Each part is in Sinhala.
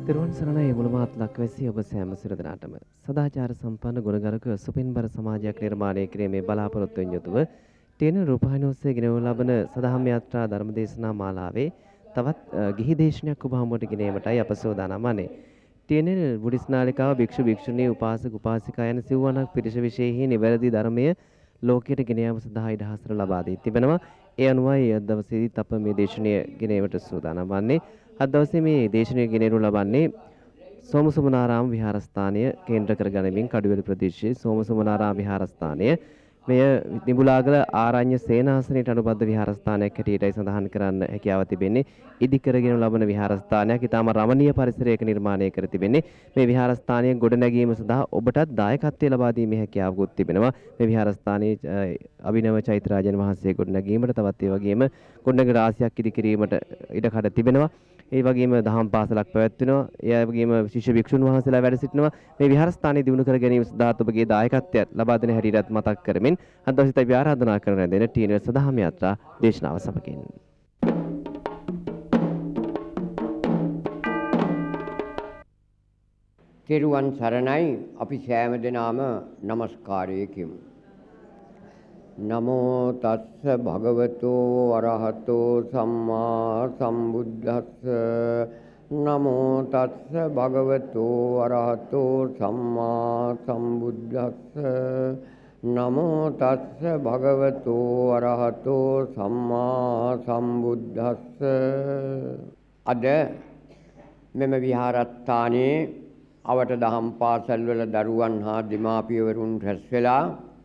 තෙරුවන් සරණයි මුලමාත් ලක්වැසි ඔබ සෑම සිරදනාටම සදාචාර සම්පන්න ගුණගරුක සුපින්බර සමාජයක් නිර්මාණය කිරීමේ බලාපොරොත්තුවෙන් යුතුව ටීන රූපවාහිනිය ඔස්සේ ගෙනවනු ලබන සදහම් යාත්‍රා ධර්මදේශනා මාලාවේ තවත් ගිහි දේශනයක් ඔබ හමුවට ගෙනීමටයි අප සූදානම් වන්නේ. ටීන බුද්දිස් නාලිකාව භික්ෂු භික්ෂුණී උපාසක උපාසිකා යන සිව්වණක් පිරිස විශේෂෙහි නිවැරදි ධර්මය ලෝකයට ගෙන යාම සඳහා ඉඩහසර ලබා දී තිබෙනවා. ඒ අනුවයි අද දවසේදීත් අප මේ දේශනය ගෙනීමට සූදානම් වන්නේ. අද දවසේ මේ දේශනය ගෙනෙනු ලබන්නේ සෝමසුමනාරාම විහාරස්ථානය කේන්ද්‍ර කරගනිමින් කඩුවෙල ප්‍රදේශයේ සෝමසුමනාරාම විහාරස්ථානය මෙය නිබුලාගල ආරණ්‍ය සේනාසනයට අනුබද්ධ විහාරස්ථානයක් හැටියටයි සඳහන් කරන්න හැකියාව තිබෙන්නේ. ඉදි කරගෙන ලබන විහාරස්ථානයක් ඉතාම රමණීය පරිසරයක නිර්මාණය කර තිබෙන්නේ. මේ විහාරස්ථානයේ ගොඩනැගීම සඳහා ඔබටත් දායකත්වය ලබා දීමේ හැකියාවකුත් තිබෙනවා. මේ විහාරස්ථානයේ අභිනව චෛත්‍යරාජන් වහන්සේ ගොඩනැගීමට තවත් ඒ වගේම ගොඩනැගිලි රාශියක් ඉදි කිරීමට ඉඩකඩ තිබෙනවා. ඒ වගේම දහම් පාසලක් පැවැත්වෙනවා. ඒ වගේම ශිෂ්‍ය භික්ෂුන් වහන්සේලා වැඩ සිටිනවා. මේ විහාරස්ථානයේ දිනු කර ගැනීම සඳහා ඔබගේ දායකත්වය ලබා දෙන හැටියටත් මතක් කරමින් අද දවසේ අපි ආරාධනා කරන දෙන ටීනර් සදහම් යාත්‍රා දේශනාව සමගින් තෙරුවන් සරණයි. අපි සෑම දෙනාම নমස්කාරය කියමු. නමෝ තස්ස භගවතෝ අරහතෝ සම්මා සම්බුද්දස්ස නමෝ තස්ස භගවතෝ අරහතෝ සම්මා සම්බුද්දස්ස නමෝ තස්ස භගවතෝ අරහතෝ සම්මා සම්බුද්දස්ස. අද මෙම විහාරස්ථානයේ අවට දහම් පාසල් වල දරුවන් හා දෙමාපියවරුන් රැස් වෙලා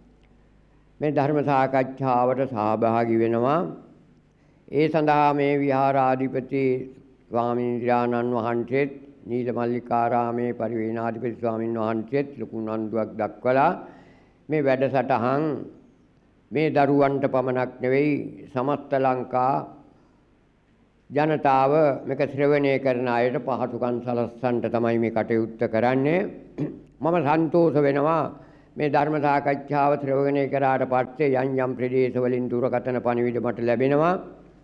මේ ධර්ම සාකච්ඡාවට සහභාගී වෙනවා. ඒ සඳහා මේ විහාරාධිපති ස්වාමීන් වහන්සේත් නීලමල්ලිකාරාමේ පරිවේනාධිපති ස්වාමීන් වහන්සේත් ලොකු උනන්දුවක් දක්වලා මේ වැඩසටහන් මේ දරුවන්ට පමණක් නෙවෙයි සමස්ත ලංකා ජනතාව මේක ශ්‍රවණය කරන අයට පහසුකම් සලස්සන්නට තමයි මේ කටයුත්ත කරන්නේ. මම සන්තෝෂ වෙනවා මේ ධර්ම සාකච්ඡාව ශ්‍රවණය කරාට පස්සේ යම් ප්‍රදේශවලින් දුරකථන පණිවිඩ මට ලැබෙනවා.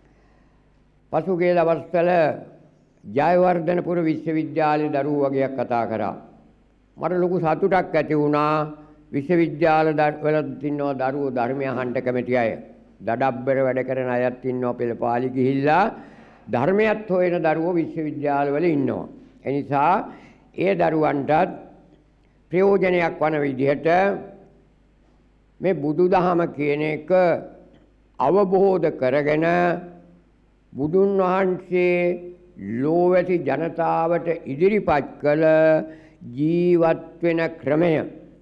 පසුගිය දවස්වල ජයවර්ධනපුර විශ්වවිද්‍යාලයේ දරුවෝ වගේක් කතා කරා. මට ලොකු සතුටක් ඇති වුණා. විශ්වවිද්‍යාල වල ඉන්නවා දරුවෝ ධර්මය අහන්න කැමති අය. දඩබ්බර වැඩ කරන අයත් ඉන්නවා පෙළපාලි ගිහිල්ලා ධර්මයත් හොයන දරුවෝ විශ්වවිද්‍යාල වල ඉන්නවා. ඒ නිසා ඒ දරුවන්ටත් ප්‍රයෝජනයක් වන විදිහට මේ බුදුදහම කියන එක අවබෝධ කරගෙන බුදුන් වහන්සේ ලෝවැසි ජනතාවට ඉදිරිපත් කළ ජීවත් වෙන ක්‍රමය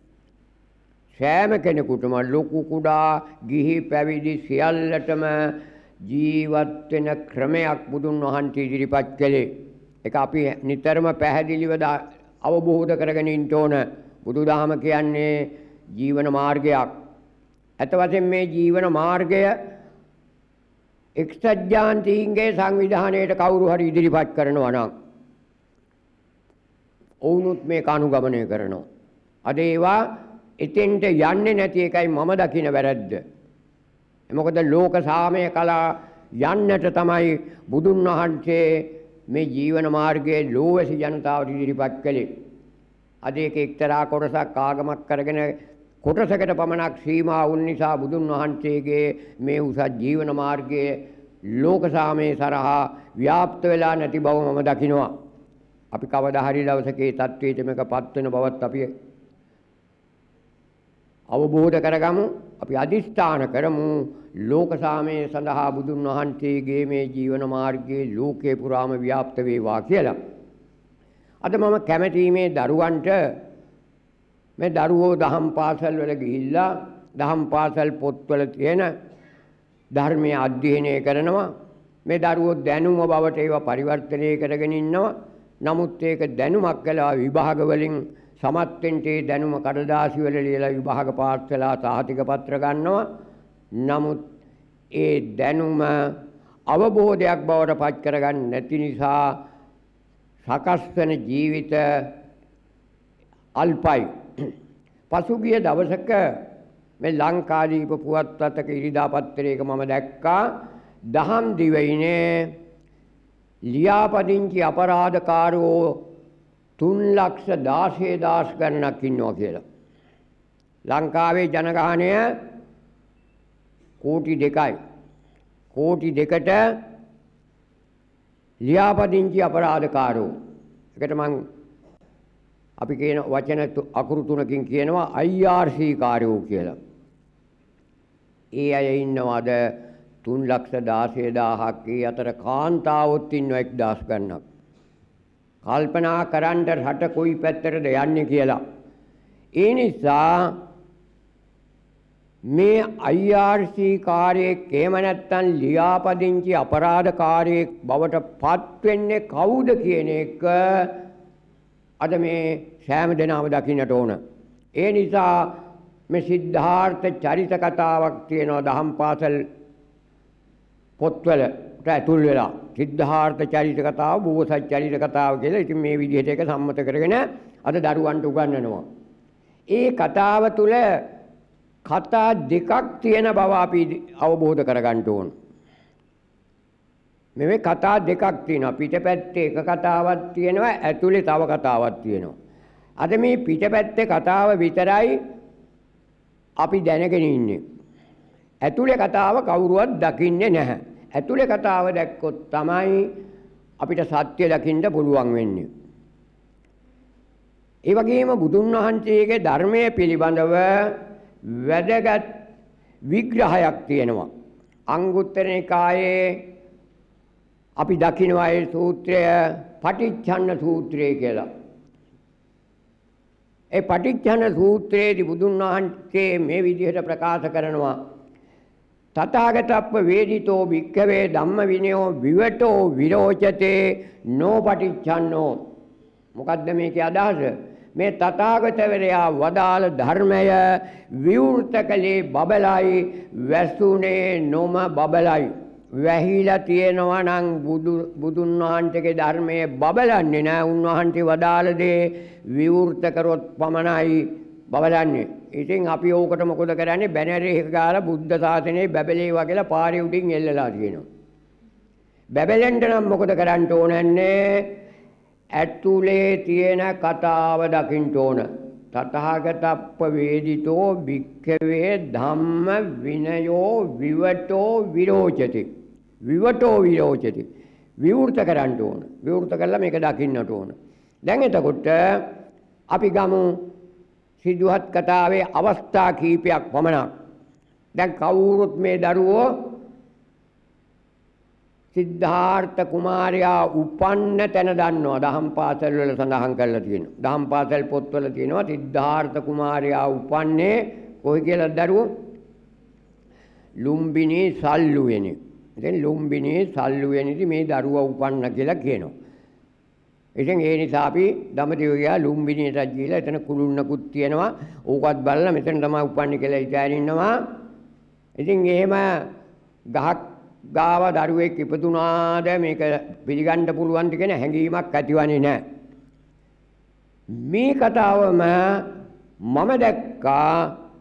සෑම කෙනෙකුටම ලොකු කුඩා ගිහි පැවිදි සියල්ලටම ජීවත් වෙන ක්‍රමයක් බුදුන් වහන්සේ ඉදිරිපත් කළේ. ඒක අපි නිතරම පැහැදිලිව අවබෝධ කරගෙන ඉන්න ඕන. බුදුදහම කියන්නේ ජීවන මාර්ගයක්. අත වශයෙන් මේ ජීවන මාර්ගය එක්සත් ජාතීන්ගේ සංවිධානයේට කවුරු හරි ඉදිරිපත් කරනවා නම් ඔවුනුත් මේක අනුගමනය කරනවා. අද ඒවා එතෙන්ට යන්නේ නැති එකයි මම දකින වැරද්ද. මොකද ලෝක සාමය කලා යන්නට තමයි බුදුන් වහන්සේ මේ ජීවන මාර්ගයේ ලෝවැසි ජනතාවට ඉදිරිපත් කළේ. අද ඒක එක්තරා කොටසක් ආගමක් කරගෙන කොටසකට පමණක් සීමා වුන් නිසා බුදුන් වහන්සේගේ මේ උසස් ජීවන මාර්ගයේ ලෝක සාමයේ සරහා ව්‍යාප්ත වෙලා නැති බව මම දකිනවා. අපි කවදා හරි දවසක ඒ தത്വෙට මේකපත් වෙන බවත් අපි අවබෝධ කරගමු. අපි අදිස්ථාන කරමු ලෝක සාමයේ සඳහා බුදුන් වහන්සේගේ මේ ජීවන මාර්ගයේ ලෝකේ පුරාම ව්‍යාප්ත වේවා කියලා. අද මම කැමැති මේ දරුවන්ට මේ දරුවෝ දහම් පාසල් වල ගිහිල්ලා දහම් පාසල් පොත්වල තියෙන ධර්මයේ අධ්‍යයනය කරනවා. මේ දරුවෝ දැනුම බවට ඒවා පරිවර්තනය කරගෙන ඉන්නවා. නමුත් ඒක දැනුමක් කළා විභාග වලින් සමත් වෙන්න ඒ දැනුම කඩදාසි වල ලියලා විභාග පාස් වෙලා සාහිතික පත්‍ර ගන්නවා. නමුත් ඒ දැනුම අවබෝධයක් බවට පත් කරගන්න නැති නිසා සකස් වෙන ජීවිත අල්පයි. පසුගිය දවසක මේ ලංකාදීප පුවත්පතක ඉරිදා පත්තරයක මම දැක්කා දහම් දිවයිනේ ලියාපදිංචි අපරාධකාරෝ 3,16,000 ගණනක් ඉන්නවා කියලා. ලංකාවේ ජනගහනය කෝටි 2යි. කෝටි 2ට ලියාපදිංචි අපරාධකාරෝ. ඒකට මං අපි කියන වචන අකුරු තුනකින් කියනවා IRC කාර්යෝ කියලා. ඒ අය ඉන්නවද 3,16,000ක්. ඒ අතර කාන්තාවොත් ඉන්නවා 1,000 ගණනක්. කල්පනා කරන්න රට කොයි පැත්තටද යන්නේ කියලා. ඒ නිසා මේ IRC කාර්යයක් එහෙම නැත්නම් ලියාපදිංචි අපරාධකාරයෙක් බවට පත් වෙන්නේ කවුද කියන එක අද මේ සෑම දෙනාම දකින්නට ඕන. ඒ නිසා මේ සිද්ධාර්ථ චරිත කතාවක් තියෙනවා දහම් පාසල් පොත්වලට ඇතුල් වෙලා. සිද්ධාර්ථ චරිත කතාව, බෝසත් චරිත කතාව කියලා. ඉතින් මේ විදිහට ඒක සම්මත කරගෙන අද දරුවන්ට උගන්වනවා. ඒ කතාව තුළ කතා දෙකක් තියෙන බව අපි අවබෝධ කරගන්න ඕන. මේ කතා දෙකක් තියෙනවා. පිටපැත්තේ එක කතාවක් තියෙනවා, ඇතුලේ තව කතාවක් තියෙනවා. අද මේ පිටපැත්තේ කතාව විතරයි අපි දැනගෙන ඉන්නේ. ඇතුලේ කතාව කවුරුවත් දකින්නේ නැහැ. ඇතුලේ කතාව දැක්කොත් තමයි අපිට සත්‍ය දකින්න පුළුවන් වෙන්නේ. ඒ වගේම බුදුන් වහන්සේගේ ධර්මයේ පිළිබඳව වැදගත් විග්‍රහයක් තියෙනවා. අංගුත්තර නිකායේ අපි දකිනවා ඒ සූත්‍රය පටිච්චන්න සූත්‍රය කියලා. ඒ පටිච්චන්න සූත්‍රයේදී බුදුන් වහන්සේ මේ විදිහට ප්‍රකාශ කරනවා තථාගතප්ප වේදිතෝ භික්ඛවේ ධම්ම විනයෝ විවටෝ විරෝචතේ නොපටිච්චන්නෝ. මොකද්ද මේකේ අදහස? මේ තථාගතවරයා වදාළ ධර්මය විවෘත කලේ බබලයි, වැසුනේ නොම බබලයි. වැහිලා තියෙනවා නම් බුදුන් වහන්සේගේ ධර්මයේ බබලන්නේ නැහැ. උන්වහන්සේ වදාළ දේ විවෘත කරොත් පමණයි බබලන්නේ. ඉතින් අපි ඕකට මොකද කරන්නේ? බැනරේ ගාලා බුද්ධ ශාසනයේ බබලේවා කියලා පාරේ උඩින් එල්ලලා තියෙනවා. බබලෙන්න නම් මොකද කරන්න ඕනන්නේ? ඇතුලේ තියෙන කතාව දකින්න ඕන. තථාගතප්ප වේදිතෝ භික්ඛවේ ධම්ම විනයෝ විවටෝ විරෝචති. විවටෝ විරෝචති. විවෘත කරන්න ඕන. විවෘත කළා මේක දකින්නට ඕන. දැන් එතකොට අපි ගමු සිද්ධාර්ථ කතාවේ අවස්ථා කීපයක් පමණක්. දැන් කවුරුත් මේ දරුවෝ සිද්ධාර්ථ කුමාරයා උපන්න තැන දන්නවා. දහම් පාසල් වල සඳහන් කරලා තියෙනවා. දහම් පාසල් පොත්වල තියෙනවා සිද්ධාර්ථ කුමාරයා උපන්නේ කොයි කියලා දරුවෝ? ලුම්බිනී සල්ලුවෙනි. ඉතින් ලුම්බිනී සල්ලුවෙනිදී මේ දරුවා උපන්න කියලා කියනවා. ඉතින් ඒ නිසා අපි දඹදිව ගියා ලුම්බිනියට ගිහලා එතන කුළුන්නකුත් තියෙනවා. ඕකත් බලලා මෙතන තමයි උපන්නේ කියලා ඉතින් ඉන්නවා. ඉතින් එහෙම ගහක් ගාව දරුවෙක් ඉපදුනාද මේක පිළිගන්න පුළුවන්ද කියන හැඟීමක් ඇතිවන්නේ නැහැ. මේ කතාවම මම දැක්කා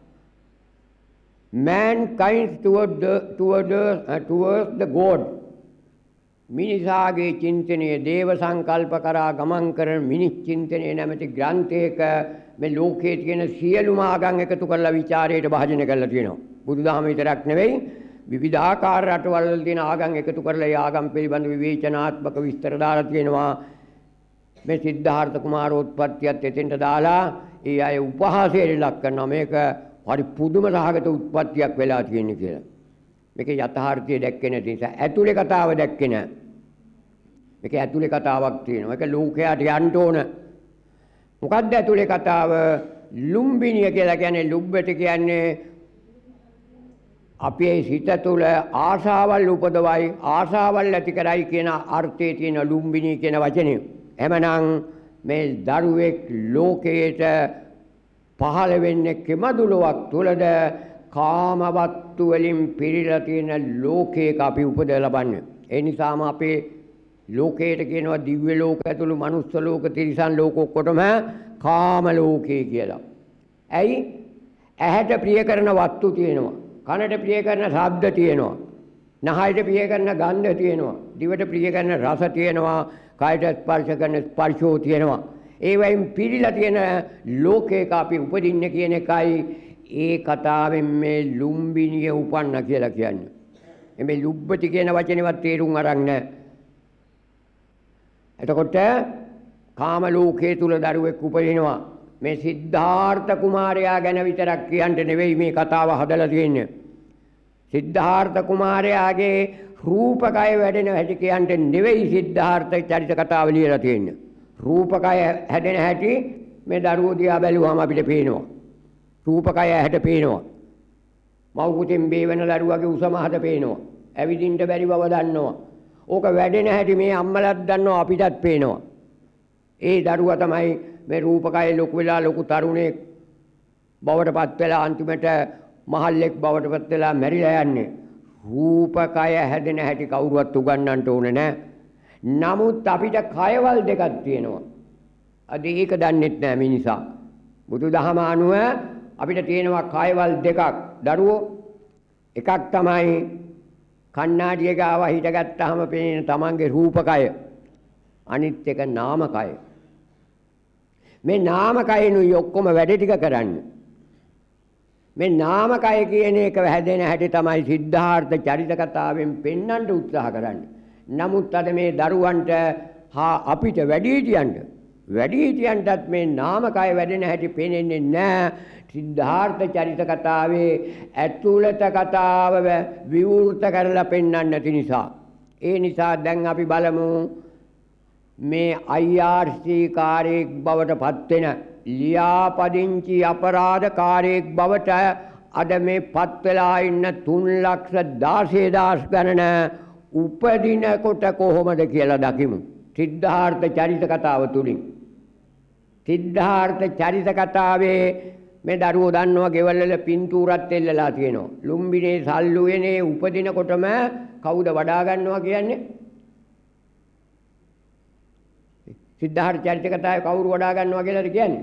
mankind towards the God. මිනිසාගේ චින්තනයේ දේව සංකල්ප කරා ගමන් කරන මිනිස් චින්තනයේ නැමැති ග්‍රන්ථයක මේ ලෝකයේ තියෙන සියලුම ආගම් එකතු කරලා ਵਿਚාරයට භාජනය කරලා තියෙනවා. බුදුදහම විතරක් නෙවෙයි විවිධාකාර රටවල් වල තියෙන ආගම් එකතු කරලා ඒ ආගම් පිළිබඳ විවේචනාත්මක විස්තර දාලා තියෙනවා. මේ සිද්ධාර්ථ කුමාරෝත්පත්තියත් එතෙන්ට දාලා ඒ අය උපහාසයට ලක් කරනවා. මේක හරි පුදුම සහගත උත්පත්තියක් වෙලා තියෙන්නේ කියලා. මේකේ යථාර්ථය දැක්කේ නැති නිසා ඇතුලේ කතාව දැක්කේ නැහැ. මේකේ ඇතුලේ කතාවක් තියෙනවා. ඒක ලෝකයට යන්න ඕන. මොකක්ද ඇතුලේ කතාව? ලුම්බිනිය කියලා කියන්නේ ලුබ්බට කියන්නේ අපේ සිත තුළ ආශාවල් උපදවයි ආශාවල් ඇති කරයි කියන අර්ථයේ තියෙන ලුම්බිනී කියන වචනේ. එමනම් මේ දරුවෙක් ලෝකයට පහළ වෙන්නේ කෙමදුලක් තුළද කාමවත්තු වලින් පිරීලා තියෙන ලෝකයක අපි උපත ලබන්නේ. ඒ නිසාම අපේ ලෝකයට කියනවා දිව්‍ය ලෝක ඇතුළු මනුස්ස ලෝක තිරිසන් ලෝක ඔක්කොටම කාම ලෝකේ කියලා. ඇයි? ඇහැට ප්‍රිය කරන වස්තු තියෙනවා. කනට ප්‍රිය කරන ශබ්ද තියෙනවා. නහයට ප්‍රිය කරන ගන්ධ තියෙනවා. දිවට ප්‍රිය කරන රස තියෙනවා. කයට ස්පර්ශ කරන ස්පර්ශෝ තියෙනවා. ඒ වයින් පිරීලා තියෙන ලෝකයක අපි උපදින්නේ කියන එකයි ඒ කතාවෙන් මේ ලුම්බිනිය උපන්න කියලා කියන්නේ. මේ ලුබ්බති කියන වචනේවත් තේරුම් අරන් නැහැ. එතකොට කාම ලෝකයේ තුල දරුවෙක් උපදිනවා. මේ සිද්ධාර්ථ කුමාරයා ගැන විතරක් කියන්න නෙවෙයි මේ කතාව හදලා තියෙන්නේ. සිද්ධාර්ථ කුමාරයාගේ රූපකය වැඩෙන හැටි කියන්න නෙවෙයි සිද්ධාර්ථ චරිත කතාව ලියලා තියෙන්නේ. රූපකය හැදෙන හැටි මේ දරුවෝ දිහා බැලුවාම අපිට පේනවා. රූපකය හැට පේනවා. මව් කුටින් බේවෙන දරුවාගේ උස මහත පේනවා. ඇවිදින්න බැරි බව දන්නවා. ඕක වැඩෙන හැටි මේ අම්මලාත් දන්නවා අපිටත් පේනවා. ඒ දරුවා තමයි මේ රූපකය ලොකු වෙලා ලොකු තරුණයෙක් බවට පත් වෙලා අන්තිමට මහල්ලෙක් බවට පත් වෙලා මැරිලා යන්නේ. රූපකය හැදෙන හැටි කවුරුවත් උගන්වන්න ඕනේ නැහැ. නමුත් අපිට කයවල් දෙකක් තියෙනවා. අද ඒක දන්නෙත් නැහැ මිනිසා. බුදුදහම අනුව අපිට තියෙනවා කයවල් දෙකක්. දරුවෝ එකක් තමයි කණ්ණාඩිය ගාව හිටගත්තාම පේන තමන්ගේ රූපකය. අනිත් එක නාමකය. මේ නාමකයනුයි ඔක්කොම වැඩ ටික කරන්නේ. මේ නාමකය කියන එක හැදෙන හැටි තමයි සිද්ධාර්ථ චරිත කතාවෙන් පෙන්වන්න උත්සාහ කරන්නේ. නමුත් අද මේ දරුවන්ට අපිට වැඩිහිටියන්ටත් මේ නාමකය වැඩෙන හැටි පේන්නේ නැහැ. සිද්ධාර්ථ චරිත කතාවේ ඇතුළත කතාව විවෘත කරලා පෙන්වන්න නැති නිසා. ඒ නිසා දැන් අපි බලමු මේ IRC කාර්යයක් බවට පත් වෙන ලියාපදිංචි අපරාධකාරයෙක් බවට අද මේ පත් වෙලා ඉන්න 3,16,000 ගණන උපදිනකොට කොහොමද කියලා දකිමු. සිද්ධාර්ථ චරිත කතාව තුලින්. සිද්ධාර්ථ චරිත කතාවේ මේ දරුවෝ දන්නවා ගෙවල් වල පින්තූරත් එල්ලලා තියෙනවා. ලුම්බිනේ සල්ලුවේනේ උපදිනකොටම කවුද වඩා ගන්නවා කියන්නේ? සිද්ධාර්ථ චරිත කතාවේ කවුරු වඩා ගන්නවා කියලාද කියන්නේ?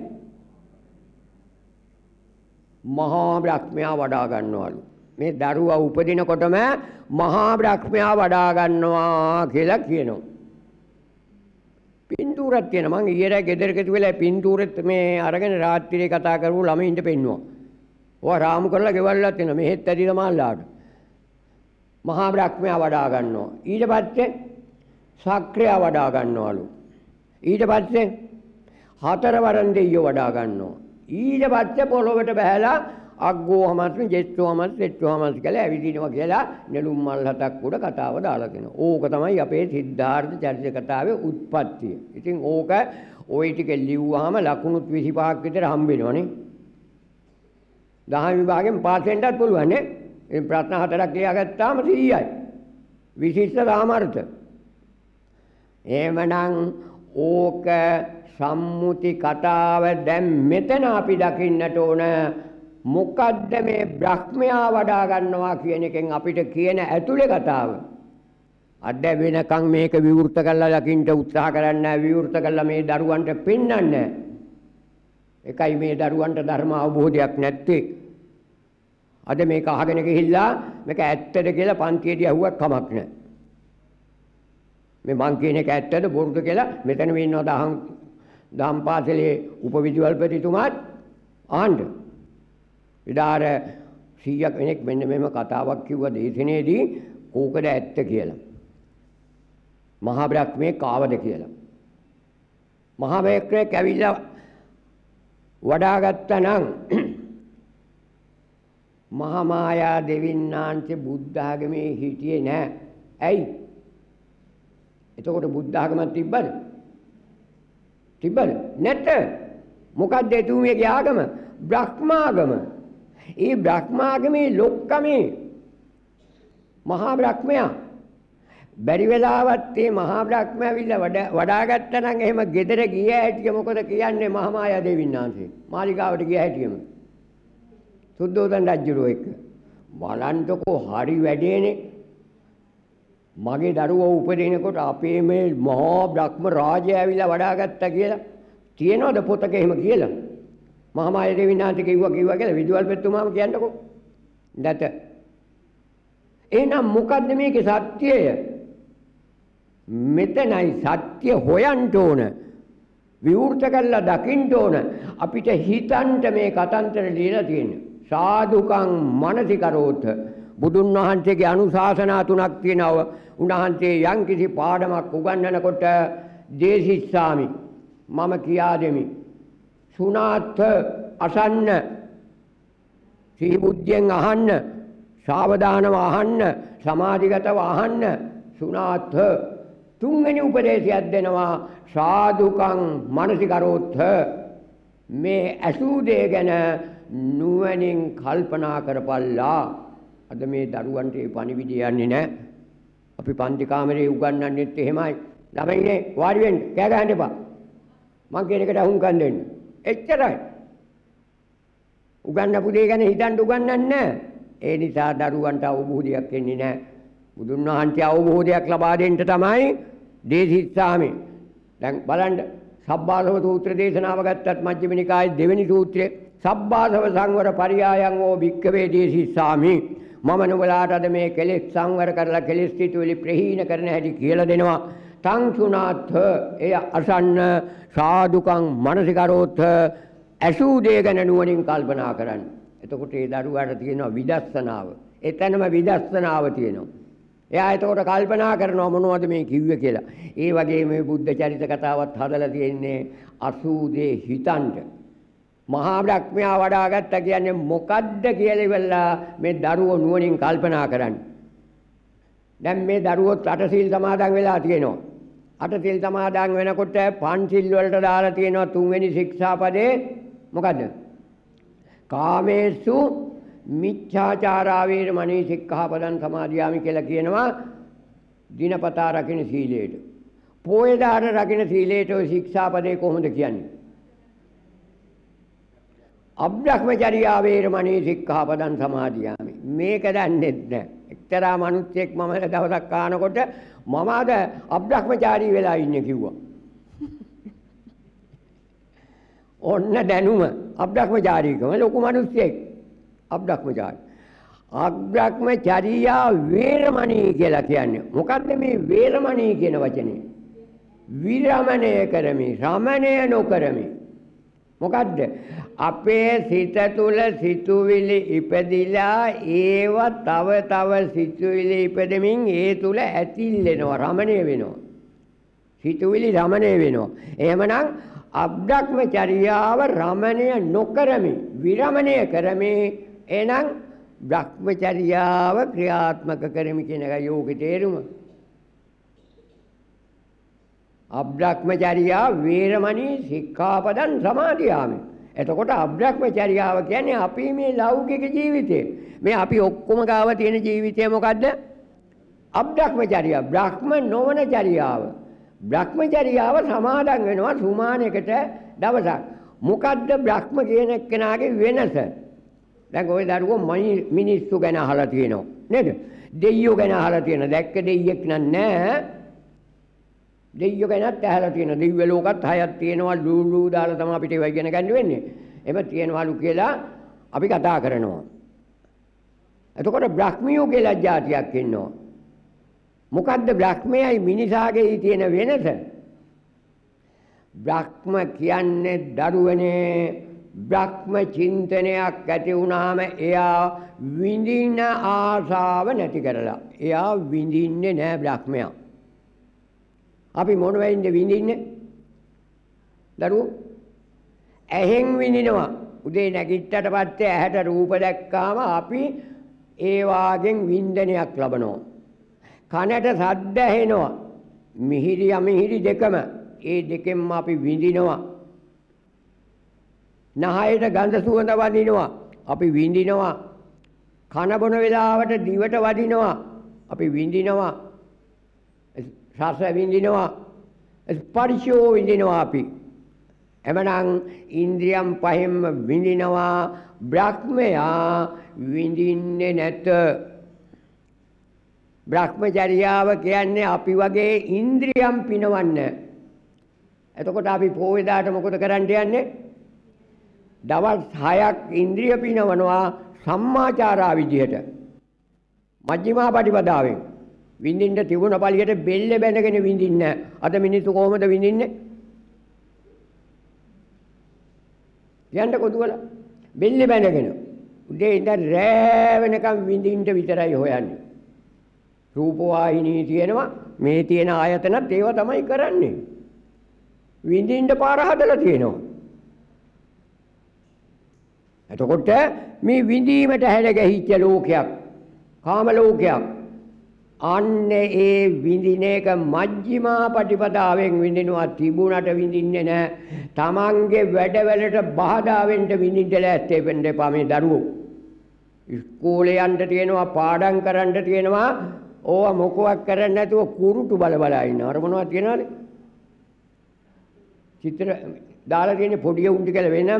මහා බ්‍රහ්මයා වඩා ගන්නවලු. මේ දරුවා උපදිනකොටම මහා බ්‍රහ්මයා වඩා ගන්නවා කියලා කියනවා. පින්තූරත් තියෙන මං ඊයේ ගෙදරක තිබිලා පින්තූරෙත් මේ අරගෙන රාත්‍රියේ කතා කරපු ළමයින්ට පෙන්නුවා. ඔය රාමු කරලා ගෙවල්ලා තියෙන මෙහෙත් ඇදිලා මාල්ලාට. මහා බ්‍රහ්මයා වඩා ගන්නවා. ඊට පස්සේ සක්‍රියා වඩා ගන්නවලු. ඊට පස්සේ හතරවරන් දෙයියෝ වඩා ගන්නවා. ඊට පස්සේ පොළොවට බහැලා අග්ගෝහමස් ජෙස්සෝහමස් සෙච්චෝහමස් කියලා ඇවිදිනවා කියලා නෙළුම් මල් හතක් උඩ කතාව දාලා දෙනවා. ඕක තමයි අපේ සිද්ධාර්ථ චරිත කතාවේ උත්පත්තිය. ඉතින් ඕක ওই ටික ලිව්වහම ලකුණුත් 25ක් විතර හම්බ වෙනවනේ. 10 විභාගයෙන් පාස් වෙන්නත් පුළුවන් නේ. ඉතින් ප්‍රශ්න 4ක් ලියාගත්තාම 100යි. විශිෂ්ට සාමර්ථ. එහෙමනම් ඕක සම්මුති කතාව දැන් මෙතන අපි දකින්නට ඕන. මොකද්ද මේ බ්‍රහ්මයා වඩා ගන්නවා කියන එකෙන් අපිට කියන ඇතුලේ කතාව. අද වෙනකන් මේක විවෘත කරලා දකින්න උත්සාහ කරන්නේ විවෘත කරලා මේ දරුවන්ට පෙන්වන්නේ. එකයි මේ දරුවන්ට ධර්ම අවබෝධයක් නැත්තේ. අද මේක අහගෙන ගිහිල්ලා මේක ඇත්තද කියලා පන්තියේදී අහුවක් කමක් නැහැ. මේ මං කියන එක ඇත්තද බොරුද කියලා මෙතන මේ ඉන්නවා දහම් පාසලේ උපවිද්‍යාල්පතිතුමාත් ආන්න. විදාර 100 කෙනෙක් මෙන්න මෙහෙම කතාවක් කිව්වා දේශනයේදී කෝකද ඇත්ත කියලා. මහා බ්‍රහ්මයේ කාවද කියලා. මහා බ්‍රහ්මයේ කැවිලා වඩාගත්තා නම් මහා මායා දෙවින්නාන්සේ බුද්ධ ආගමේ හිටියේ නෑ. ඇයි? එතකොට බුද්ධ ආගමක් තිබ්බද? තිබ්බද? නැත. මොකක්ද එතුමියගේ ආගම? බ්‍රහ්මාගම. ඒ බ්‍රහ්මාගමේ ලොක්කමේ මහා බ්‍රහ්මයා බැරි වෙලාවත් මේ මහා බ්‍රහ්මයා ඇවිල්ලා වඩාගත්තා නම් එහෙම ගෙදර ගිය හැටිය මොකද කියන්නේ මහා මායා දෙවින්නාන්සේ මාලිගාවට ගිය හැටියම සුද්ධෝදන රජුරෝ එක්ක බලන්නකෝ හරි වැඩේනේ. මගේ දරුවෝ උපදිනකොට අපේ මේ මහා බ්‍රහ්ම රාජය ඇවිල්ලා වඩාගත්තා කියලා තියෙනවද පොතක එහෙම කියලා? මහා මායා දෙවියන්ට කිව්වා කියලා විදුහල්පතිතුමාම කියන්නකෝ. නැත. එහෙනම් මොකද්ද මේකේ සත්‍යය? මෙතනයි සත්‍ය හොයන්න ඕන. විවෘත කරලා දකින්න ඕන. අපිට හිතන්න මේ කතන්දර ලියලා තියෙන්නේ. සාදුකං මනසිකරෝත. බුදුන් වහන්සේගේ අනුශාසනා තුනක් තියෙනවා. උන්වහන්සේ යම්කිසි පාඩමක් උගන්වනකොට දේශිස්සාමි මම කියා දෙමි. සුනාත් අසන්න සිහි බුද්ධියෙන් අහන්න, සාවධානව අහන්න, සමාධිගතව අහන්න. සුනාත් තුන්වෙනි උපදේශයක් දෙනවා සාදුකං මනසිකරෝත්. මේ ඇසූ දේ ගැන නුවණින් කල්පනා කරපල්ලා. අද මේ දරුවන්ට ඒ පණිවිඩය යන්නේ නැහැ. අපි පන්ති කාමරේ උගන්වන්නෙත් එහෙමයි. ළමයිනේ වාඩි වෙන්න, කෑ ගහන්න එපා. මං කියන එකට අහුම්කම් දෙන්න. එච්චරයි. උගන්වපු දේ ගැන හිතන්න උගන්වන්නේ නැහැ. ඒ නිසා දරුවන්ට අවබෝධයක් එන්නේ නැහැ. බුදුන් වහන්සේ අවබෝධයක් ලබා දෙන්න තමයි දේශිස්සාමි. දැන් බලන්න සබ්බාසව සූත්‍ර දේශනාව ගත්තත් මජ්ක්‍ධිම නිකායේ දෙවෙනි සූත්‍රයේ සබ්බාසව සංවර පරියායන් ඕ භික්ඛවේ දේශිස්සාමි. මම නුඹලාට අද මේ කෙලෙස් සංවර කරලා කෙලෙස් සිතුවිලි ප්‍රහීන කරන හැටි කියලා දෙනවා. තං සුනාත් එය අසන්න සාදුකං මනසිකරෝත්. ඇසූ දේ ගැන නුවණින් කල්පනා කරන්න. එතකොට ඒ දරුවාට තියෙනවා විදර්ශනාව. එතනම විදර්ශනාව තියෙනවා. එයා එතකොට කල්පනා කරනවා මොනවද මේ කිව්වේ කියලා. ඒ වගේ මේ බුද්ධ චරිත කතාවත් හදලා තියෙන්නේ අසූ දේ හිතන්න. මහා බ්‍රහ්මයා වඩාගත්ත කියන්නේ මොකද්ද කියලා ඉවල්ලා මේ දරුවෝ නුවණින් කල්පනා කරන්න. දැන් මේ දරුවෝ අටසිල් සමාදන් වෙලා තියෙනවා. අටසිල් සමාදන් වෙනකොට පන්සිල් වලට දාලා තියෙනවා තුන්වෙනි ශික්ෂාපදේ මොකද්ද? කාමේසු මිච්ඡාචාරා වේරමණී සික්ඛාපදං සමාදියාමි කියලා කියනවා දිනපතා රකින්න සීලයට. පොයදාට රකින්න සීලයට ඔය ශික්ෂාපදේ කොහොමද කියන්නේ? අබ්‍රහ්මචර්යා වේරමණී සික්ඛාපදං සමාදියාමි. මේක දන්නේ නැහැ. එක්තරා මිනිස්සෙක් මම දවසක් කානකොට මම අද අබ්‍රහ්මචාරී වෙලා ඉන්නේ කිව්වා. ඔන්න දැනුම අබ්‍රහ්මචාරීකම ලොකු මිනිස්සෙක්. අබ්‍රහ්මචාරී. අබ්‍රහ්මචර්යා වේරමණී කියලා කියන්නේ. මොකද්ද මේ වේරමණී කියන වචනේ? විරමණය කරමි, රමණය නොකරමි. මොකද්ද? අපේ සිත තුළ සිතුවිලි ඉපදිලා ඒව තව සිතුවිලි ඉපදෙමින් ඒ තුළ ඇතිල්ලෙනවා, රමණය වෙනවා. සිතුවිලි රමණය වෙනවා. එහෙමනම් අබ්‍රහ්මචර්යාව රමණය නොකරමි, විරමණය කරමි. එහෙනම් බ්‍රහ්මචර්යාව ක්‍රියාත්මක කරමි කියන එක යෝගේ තේරුම. අබ්‍රහ්මචර්යා වේරමණී සික්ඛාපදං සමාදියාමි. එතකොට අබ්‍රහ්මචර්යාව කියන්නේ අපි මේ ලෞකික ජීවිතේ. මේ අපි ඔක්කොම ගාව තියෙන ජීවිතය මොකද්ද? අබ්‍රහ්මචර්යා. බ්‍රහ්ම නොවන චර්යාව. බ්‍රහ්මචර්යාව සමාදන් වෙනවා සුමානයකට දවසක්. මොකද්ද බ්‍රහ්ම කියන එක්කෙනාගේ වෙනස? දැන් ওই දරුවෝ මිනිස්සු ගැන අහලා තියෙනවා නේද? දෙයියෝ ගැන අහලා තියෙනවා. දැක්ක දෙයියෙක් නෑ. දෙයියෝ ගැනත් ඇහලා තියෙනවා. දිව්‍ය ලෝකත් හයක් තියෙනවා. ලූලු දාලා තමයි අපිට ඒවා ඉගෙන ගන්න වෙන්නේ. එම තියෙනවලු කියලා අපි කතා කරනවා. එතකොට බ්‍රහ්මියෝ කියලා જાතියක් ඉන්නවා. මොකද්ද බ්‍රහ්මයයි මිනිසාගේ තියෙන වෙනස? බ්‍රහ්ම කියන්නේ දරුවනේ බ්‍රහ්ම චින්තනයක් ඇති වුණාම එයා විඳින ආසාව නැති කරලා. එයා විඳින්නේ නැහැ බ්‍රහ්මයා. අපි මොන වෙයින්ද විඳින්නේ? දරුවෝ ඇහෙන් විඳිනවා. උදේ නැගිට්ටට පස්සේ ඇහැට රූප දැක්කාම අපි ඒ වාගෙන් වින්දනයක් ලබනවා. කනට ශබ්ද ඇහෙනවා. මිහිරි අමිහිරි දෙකම. ඒ දෙකෙන්ම අපි විඳිනවා. නහයට ගඳ සුවඳ වදිනවා. අපි විඳිනවා. කන බොන වෙලාවට දිවට වදිනවා. අපි විඳිනවා. රස විඳිනවා. ස්පර්ශෝ විඳිනවා අපි. එමනම් ඉන්ද්‍රියම් පහෙන්ම විඳිනවා. බ්‍රහ්මයා විඳින්නේ නැත. බ්‍රහ්මචර්යාව කියන්නේ අපි වගේ ඉන්ද්‍රියම් පිනවන්න. එතකොට අපි පොයදාට මොකද කරන්න යන්නේ? දවස් 6ක් ඉන්ද්‍රිය පිනවනවා සම්මාචාරා විදිහට. මජ්ක්‍ධිමා පටිපදාවෙන්. විඳින්න තිබුණ පළියට බෙල්ල බැඳගෙන විඳින්න. අද මිනිස්සු කොහොමද විඳින්නේ? කියන්න කොදුවල බෙල්ල බැඳගෙන උදේ ඉඳන් රෑ වෙනකම් විඳින්න විතරයි හොයන්නේ. රූපවාහිනී තියෙනවා මේ තියෙන ආයතනත් ඒව තමයි කරන්නේ. විඳින්න පාර හදලා තියෙනවා. එතකොට මේ විඳීමට හැඩ ගැහිච්ච ලෝකයක් කාම ලෝකයක් අන්න ඒ විඳින එක මජ්ක්‍ධිමා පටිපදාවෙන් විඳිනවා තිබුණට විඳින්නේ නැහැ. තමන්ගේ වැඩවලට බාධා වෙන්න විඳින්න ලෑස්ති වෙන්න එපා මේ දරුවෝ. ඉස්කෝලේ යන්න තියෙනවා පාඩම් කරන්න තියෙනවා ඕවා මොකවත් කරන්නේ නැතුව කුරුටු බල බල ඉන්න. අර මොනවද කියනවාද? චිත්‍ර දාලා තියෙන පොඩි උන්ට කියලා වෙනම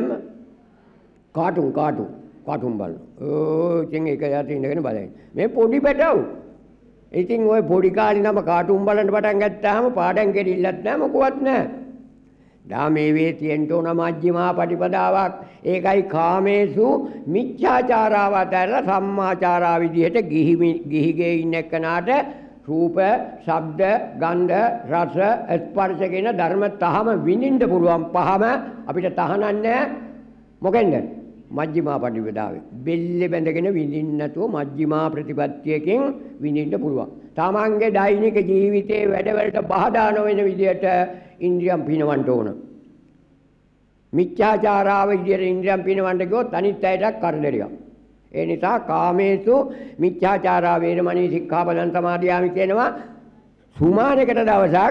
කාටුන් බලන. ඉතින් ඒක යට ඉඳගෙන බලන්න. මේ පොඩි පැටවු. ඉතින් ওই පොඩි කාලේ නම කාටුන් බලන්න පටන් ගත්තාම පාඩම් කෙරිල්ලත් නැහැ මොකවත් නැහැ. දා මේ වේ තියෙන්න ඕන මජ්ක්‍ධිමා පටිපදාවක්. ඒකයි කාමේසු මිච්ඡාචාරාව අතරලා සම්මාචාරා විදිහට ගිහිගේ ඉන්න එක්කනාට රූප, ශබ්ද, ගන්ධ, රස, ස්පර්ශ කියන ධර්ම තහම විඳින්න පුළුවන් පහම අපිට තහනන්නේ මොකෙන්ද? මජ්ක්‍ධිමා පටිපදාවේ. බෙල්ල බැඳගෙන විඳින්න නැතුව මජ්ක්‍ධිමා ප්‍රතිපත්තියකින් විඳින්න පුළුවන්. තමන්ගේ දෛනික ජීවිතයේ වැඩවලට බාධා නොවන විදිහට ඉන්ද්‍රියම් පිනවන්න ඕන. මිච්ඡාචාරාව විදිහට ඉන්ද්‍රියම් පිනවන්න ගියොත් අනිත් අයටත් කරදරයක්. ඒ නිසා කාමේසු මිච්ඡාචාරා වේරමණී සික්ඛාපදං සමාදියාමි කියනවා සුමානකට දවසක්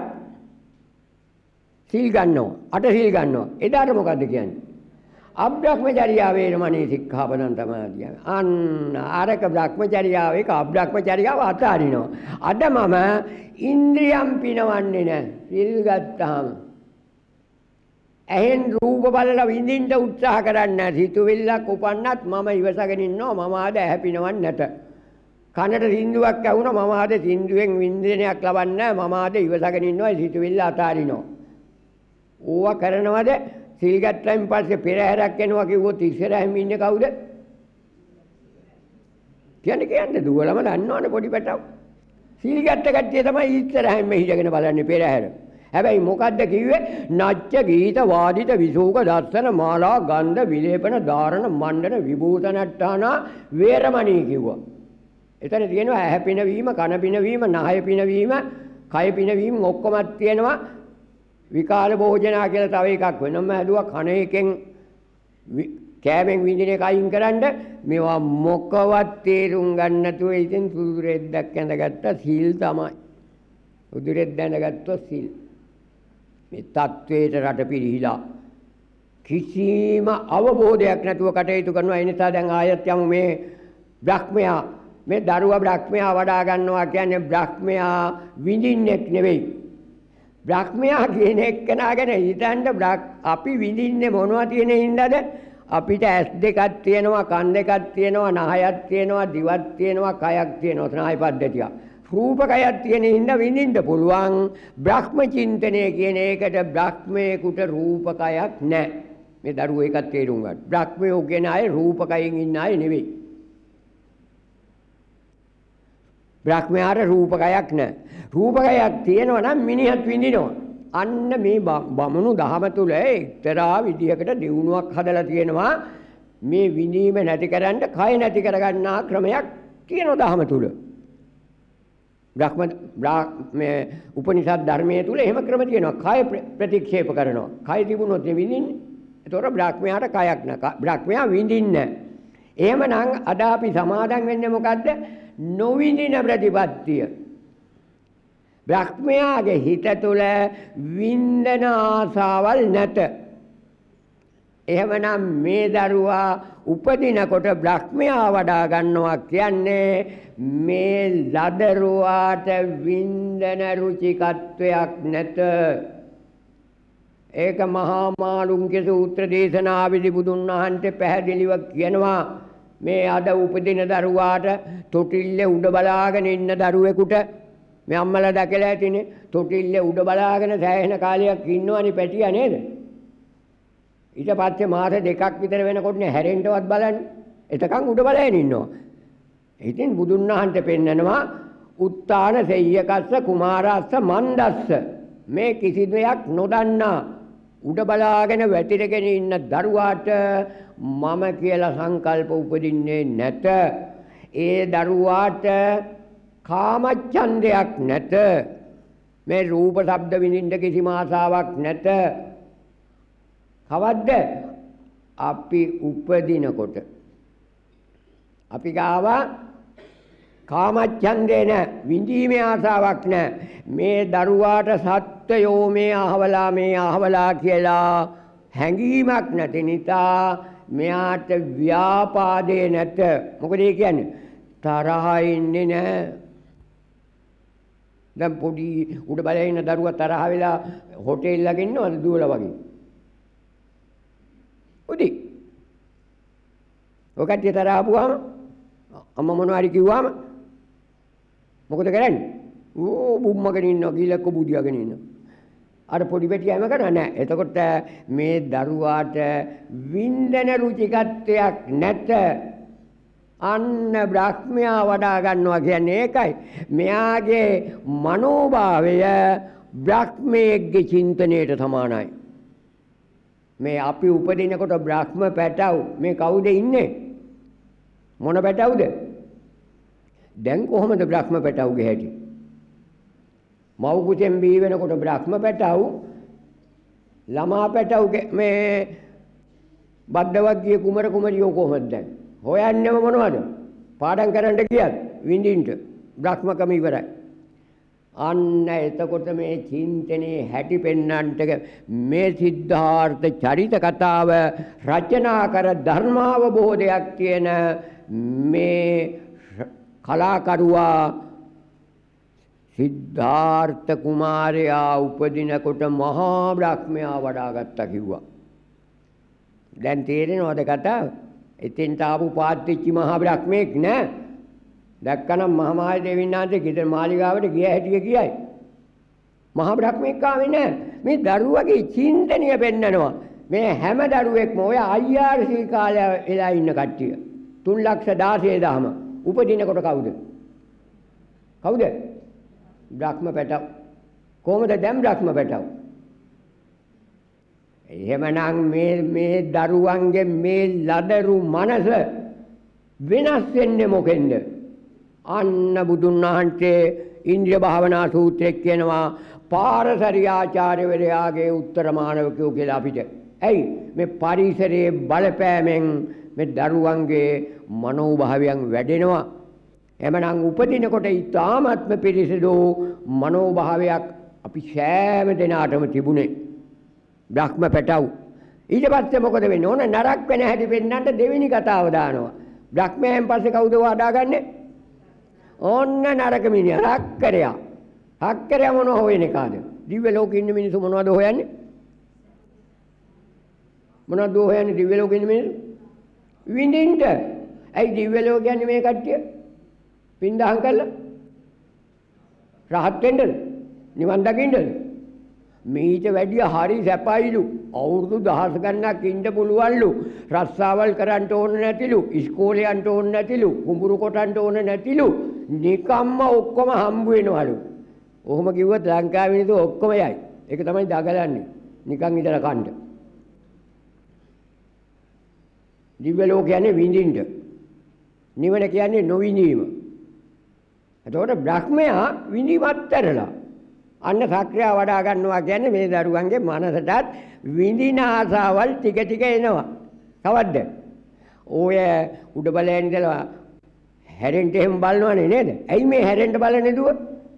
සිල් ගන්නවා. අට සිල් ගන්නවා. එදාට මොකද්ද කියන්නේ? අබ්‍රහ්මචර්යා වේරමණී සික්ඛාපදං සමාදියාමි. අන්න ආරක බ්‍රහ්මචර්යාව එක අබ්‍රහ්මචර්යාව අතාරිනවා. අද මම ඉන්ද්‍රියම් පිනවන්නේ නැහැ. සිල් ගත්තාම ඇහෙන් රූප බලලා විඳින්න උත්සාහ කරන්නේ නැහැ. සිතුවිල්ලක් උපන්නත් මම ඉවසගෙන ඉන්නවා මම ආද ඇහැ පිනවන්නේ නැත. කනට සින්දුවක් ඇහුණා මම ආද සින්දුවෙන් වින්දනයක් ලබන්නේ නැහැ. මම ආද ඉවසගෙන ඉන්නවා සිතුවිල්ල අතාරිනවා. ඕවා කරනවද? සිල් ගත්තයින් පස්සේ පෙරහැරක් එනවා කිව්වොත් ඉස්සරහින් ඉන්නේ කවුද? කියන්නේ දුවලම දන්නවනේ පොඩි පැටව. සිල් ගත්ත කට්ටිය තමයි ඉස්සරහින් මේ හිටගෙන බලන්නේ පෙරහැර. හැබැයි මොකද්ද කිව්වේ? නච්ච ගීත වාදිත විසූක දර්ශන මාලා ගන්ධ විලේපන ධාරණ මණ්ඩන විභූතනට්ඨාන වේරමණී කිව්වා. එතන තියෙනවා ඇහැ පිනවීම, කන පිනවීම, නහය පිනවීම, කය පිනවීම ඔක්කොමත් තියෙනවා. විකාල භෝජනා කියලා තව එකක් වෙනම හැදුවා. කන එකෙන් කෑමෙන් විඳින එක අයින් කරන්න මේවා මොකවත් තේරුම් ගන්න නැතුව ඉතින් සුදුරෙද්දක් ඇඳගත්ත සිල් තමයි. සුදුරෙද්ද ඇඳගත්තොත් සිල්. මේ තත්වයට රට පිරිහිලා කිසිම අවබෝධයක් නැතුව කටයුතු කරනවා. ඒ නිසා දැන් ආයත් යමු මේ බ්‍රහ්මයා මේ දරුවා බ්‍රහ්මයා වඩා ගන්නවා කියන්නේ බ්‍රහ්මයා විඳින්නෙක් නෙවෙයි. බ්‍රහ්මයා කියන එක්කනා ගැන හිතන්න අපි විඳින්නේ මොනවද තියෙන හින්දාද? අපිට ඇස් දෙකක් තියෙනවා, කන් දෙකක් තියෙනවා, නහයක් තියෙනවා, දිවක් තියෙනවා, කයක් තියෙනවා. ස්නායු පද්ධතිය. රූපකයක් තියෙන හින්දා විඳින්න පුළුවන්. බ්‍රහ්ම චින්තනය කියන එකට බ්‍රහ්මේකට රූපකයක් නැහැ. මේ දරුවෝ එකක් තේරුම් ගන්න. බ්‍රහ්මයෝ කියන අය රූපකයෙන් ඉන්න අය නෙවෙයි. බ්‍රහ්මයාට රූපකයක් නැහැ. රූපකයක් තියෙනවා නම් මිනිහත් විඳිනවා. අන්න මේ බමුණු දහම තුල එක්තරා විදියකට දියුණුවක් හදලා තියෙනවා. මේ විඳීම නැති කරන්න කය නැති කරගන්නා ක්‍රමයක් තියෙනවා දහම තුල. මේ උපනිෂද් ධර්මයේ තුල එහෙම ක්‍රම තියෙනවා. කය ප්‍රතික්ෂේප කරනවා. කය තිබුණොත් විඳින්නේ. ඒතොර බ්‍රහ්මයාට කයක් නැහැ. බ්‍රහ්මයා විඳින්නේ. එහෙමනම් අද අපි සමාදන් වෙන්නේ මොකද්ද? නොවිඳින ප්‍රතිපත්තිය. බ්‍රහ්මයාගේ හිත තුළ වින්දන ආසාවල් නැත. එහෙමනම් මේ දරුවා උපදිනකොට බ්‍රහ්මයා වඩා ගන්නවා කියන්නේ මේ ලදරුවාට වින්දන රුචිකත්වයක් නැත. ඒක මහා මාළුන්ගේ සූත්‍ර දේශනාවේදී බුදුන් වහන්සේ පැහැදිලිව කියනවා. මේ අද උපදින දරුවාට තොටිල්ලේ උඩ බලාගෙන ඉන්න දරුවෙකුට මේ අම්මලා දැකලා ඇතිනේ තොටිල්ලේ උඩ බලාගෙන සෑහෙන කාලයක් ඉන්නවනේ පැටියා නේද? ඊට පස්සේ මාස දෙකක් විතර වෙනකොට හැරෙන්නවත් බලන්නේ. එතකන් උඩ බලාගෙන ඉන්නවා. ඉතින් බුදුන් වහන්සේ පෙන්නනවා උත්තාන සෙය්‍යකස්ස කුමාරස්ස මන්දස්ස මේ කිසි දෙයක් නොදන්නා උඩ බලාගෙන වැතිරගෙන ඉන්න දරුවාට මම කියලා සංකල්ප උපදින්නේ නැත. ඒ දරුවාට කාමච්ඡන්දයක් නැත. මේ රූප ශබ්ද විඳින්න කිසිම ආසාවක් නැත. කවද්ද අපි උපදිනකොට අපි ගාව කාමච්ඡන්දේ නැ, විඳීමේ ආසාවක් නැ. මේ දරුවාට සත්‍යයෝ මේ අහවලා කියලා හැඟීමක් නැති නිසා මෙයාට ව්‍යාපාදේ නැත. මොකද ඒ කියන්නේ තරහ ඉන්නේ නැහැ. දැන් පොඩි උඩ බලේ ඉන්න දරුවා තරහ වෙලා හොටෙල් ළඟ ඉන්නවද දුවලා වගේ. උදි. ඔකට තරහ ආපුවාම අම්මා මොනවා හරි කිව්වාම මොකද කරන්නේ? ඕ බුම්මගෙන ඉන්නවා, ගිලක්ක බුදියාගෙන ඉන්නවා. අර පොඩි පැටියාම කරන්නේ නැහැ. එතකොට මේ දරුවාට වින්දන රුචිකත්වයක් නැත. අන්න බ්‍රහ්මයා වඩා ගන්නවා කියන්නේ ඒකයි. මෙයාගේ මනෝභාවය බ්‍රහ්මයේගේ චින්තනයට සමානයි. මේ අපි උපදිනකොට බ්‍රහ්ම පැටව් මේ කවුද ඉන්නේ? මොන පැටවුද? දැන් කොහොමද බ්‍රහ්ම පැටවුගේ හැටි? මව් කුසෙන් බී වෙනකොට බ්‍රහ්ම පැටව්, ළමා පැටවුගේ මේ බද්දවග්ගිය කුමර කුමරියෝ කොහොමද දැන්? හොයන්නේම මොනවද? පාඩම් කරන්න ගියත් විඳින්න බ්‍රහ්මකම ඉවරයි. අන්න එතකොට මේ චින්තනයේ හැටි පෙන්නන්නට මේ සිද්ධාර්ථ චරිත කතාව රචනා කර ධර්මාවබෝධයක් කියන මේ කලාකරුවා සිද්ධාර්ථ කුමාරයා උපදිනකොට මහා බ්‍රහ්මයා වඩාගත්තා කිව්වා. දැන් තේරෙනවද කතාව? එතෙන්ට ආපු පාත්‍තිච්චි මහා බ්‍රහ්මෙක් නෑ. දැක්කනම් මහමාය දෙවියන්ාන්සේ ගෙදර මාලිගාවට ගිය හැටිය කියයි. මහා බ්‍රහ්මෙක් ආවේ නෑ. මේ දරුවගේ චින්තනය පෙන්නනවා. මේ හැම දරුවෙක්ම ඔය IRC කාලය එලා ඉන්න කට්ටිය 3,16,000ම උපදිනකොට කවුද? කවුද? බ්‍රහ්ම පැටව. කොහොමද දැන් බ්‍රහ්ම පැටව? එහෙමනම් මේ දරුවන්ගේ මේ ලදරු මනස වෙනස් වෙන්නේ මොකෙන්ද? අන්න බුදුන් වහන්සේ ඉන්ද්‍රිය භාවනා සූත්‍රයේ කියනවා පාරසරිය ආචාර්යවරයාගේ උත්තර මානවකයෝ කියලා අපිට. ඇයි මේ පරිසරයේ බලපෑමෙන් මේ දරුවන්ගේ මනෝභාවයන් වැඩෙනවා. එමනම් උපදිනකොට ඊ타ත්ම පිරිසිදු මනෝභාවයක් අපි සෑම දිනාටම තිබුණේ. බ්‍රහ්ම පැටව්. ඊට පස්සේ මොකද වෙන්නේ? ඕන නරක වෙන හැටි පෙන්නන්න දෙවෙනි කතාව දානවා. බ්‍රහ්මයන් පස්සේ කවුද වඩාගන්නේ? ඕන්න නරක මිනිහා හක්කරයා. හක්කරයා මොනව හොයන්නේ කාද? දිව්‍ය ලෝකේ ඉන්න මිනිස්සු මොනවද හොයන්නේ? මොනවද හොයන්නේ දිව්‍ය ලෝකේ ඉන්න මිනිස්සු? විඳින්න. ඇයි දිව්‍ය ලෝක කියන්නේ මේ කට්ටිය? පින්දහම් කළා. රහත් වෙන්නද? නිවන් දකින්නද? මීට වැඩිය හරි සැපයිලු. අවුරුදු දහස් ගණනක් ඉන්න පුළුවන්ලු. රස්සාවල් කරන්න ඕන නැතිලු. ඉස්කෝලේ යන්න ඕන නැතිලු. කුඹුරු කොටන්න ඕන නැතිලු. නිකම්ම ඔක්කොම හම්බ වෙනවලු. ඔහොම කිව්වොත් ලංකාවේ මිනිස්සු ඔක්කොම යයි. ඒක තමයි දගලන්නේ. නිකන් ඉඳලා කන්න. දිව්‍ය ලෝක කියන්නේ විඳින්න. නිවන කියන්නේ නොවිඳීම. එතකොට බ්‍රහ්මයා විඳීමත් ඇරලා අන්න සක්‍රියා වඩා ගන්නවා කියන්නේ මේ දරුවන්ගේ මනසටත් විඳින ආසාවල් ටික ටික එනවා. කවද්ද? ඔය උඩ බලයෙන් ඉඳලා හැරෙන්න එහෙම බලනවනේ නේද? ඇයි මේ හැරෙන්න බලන්නේ දුව?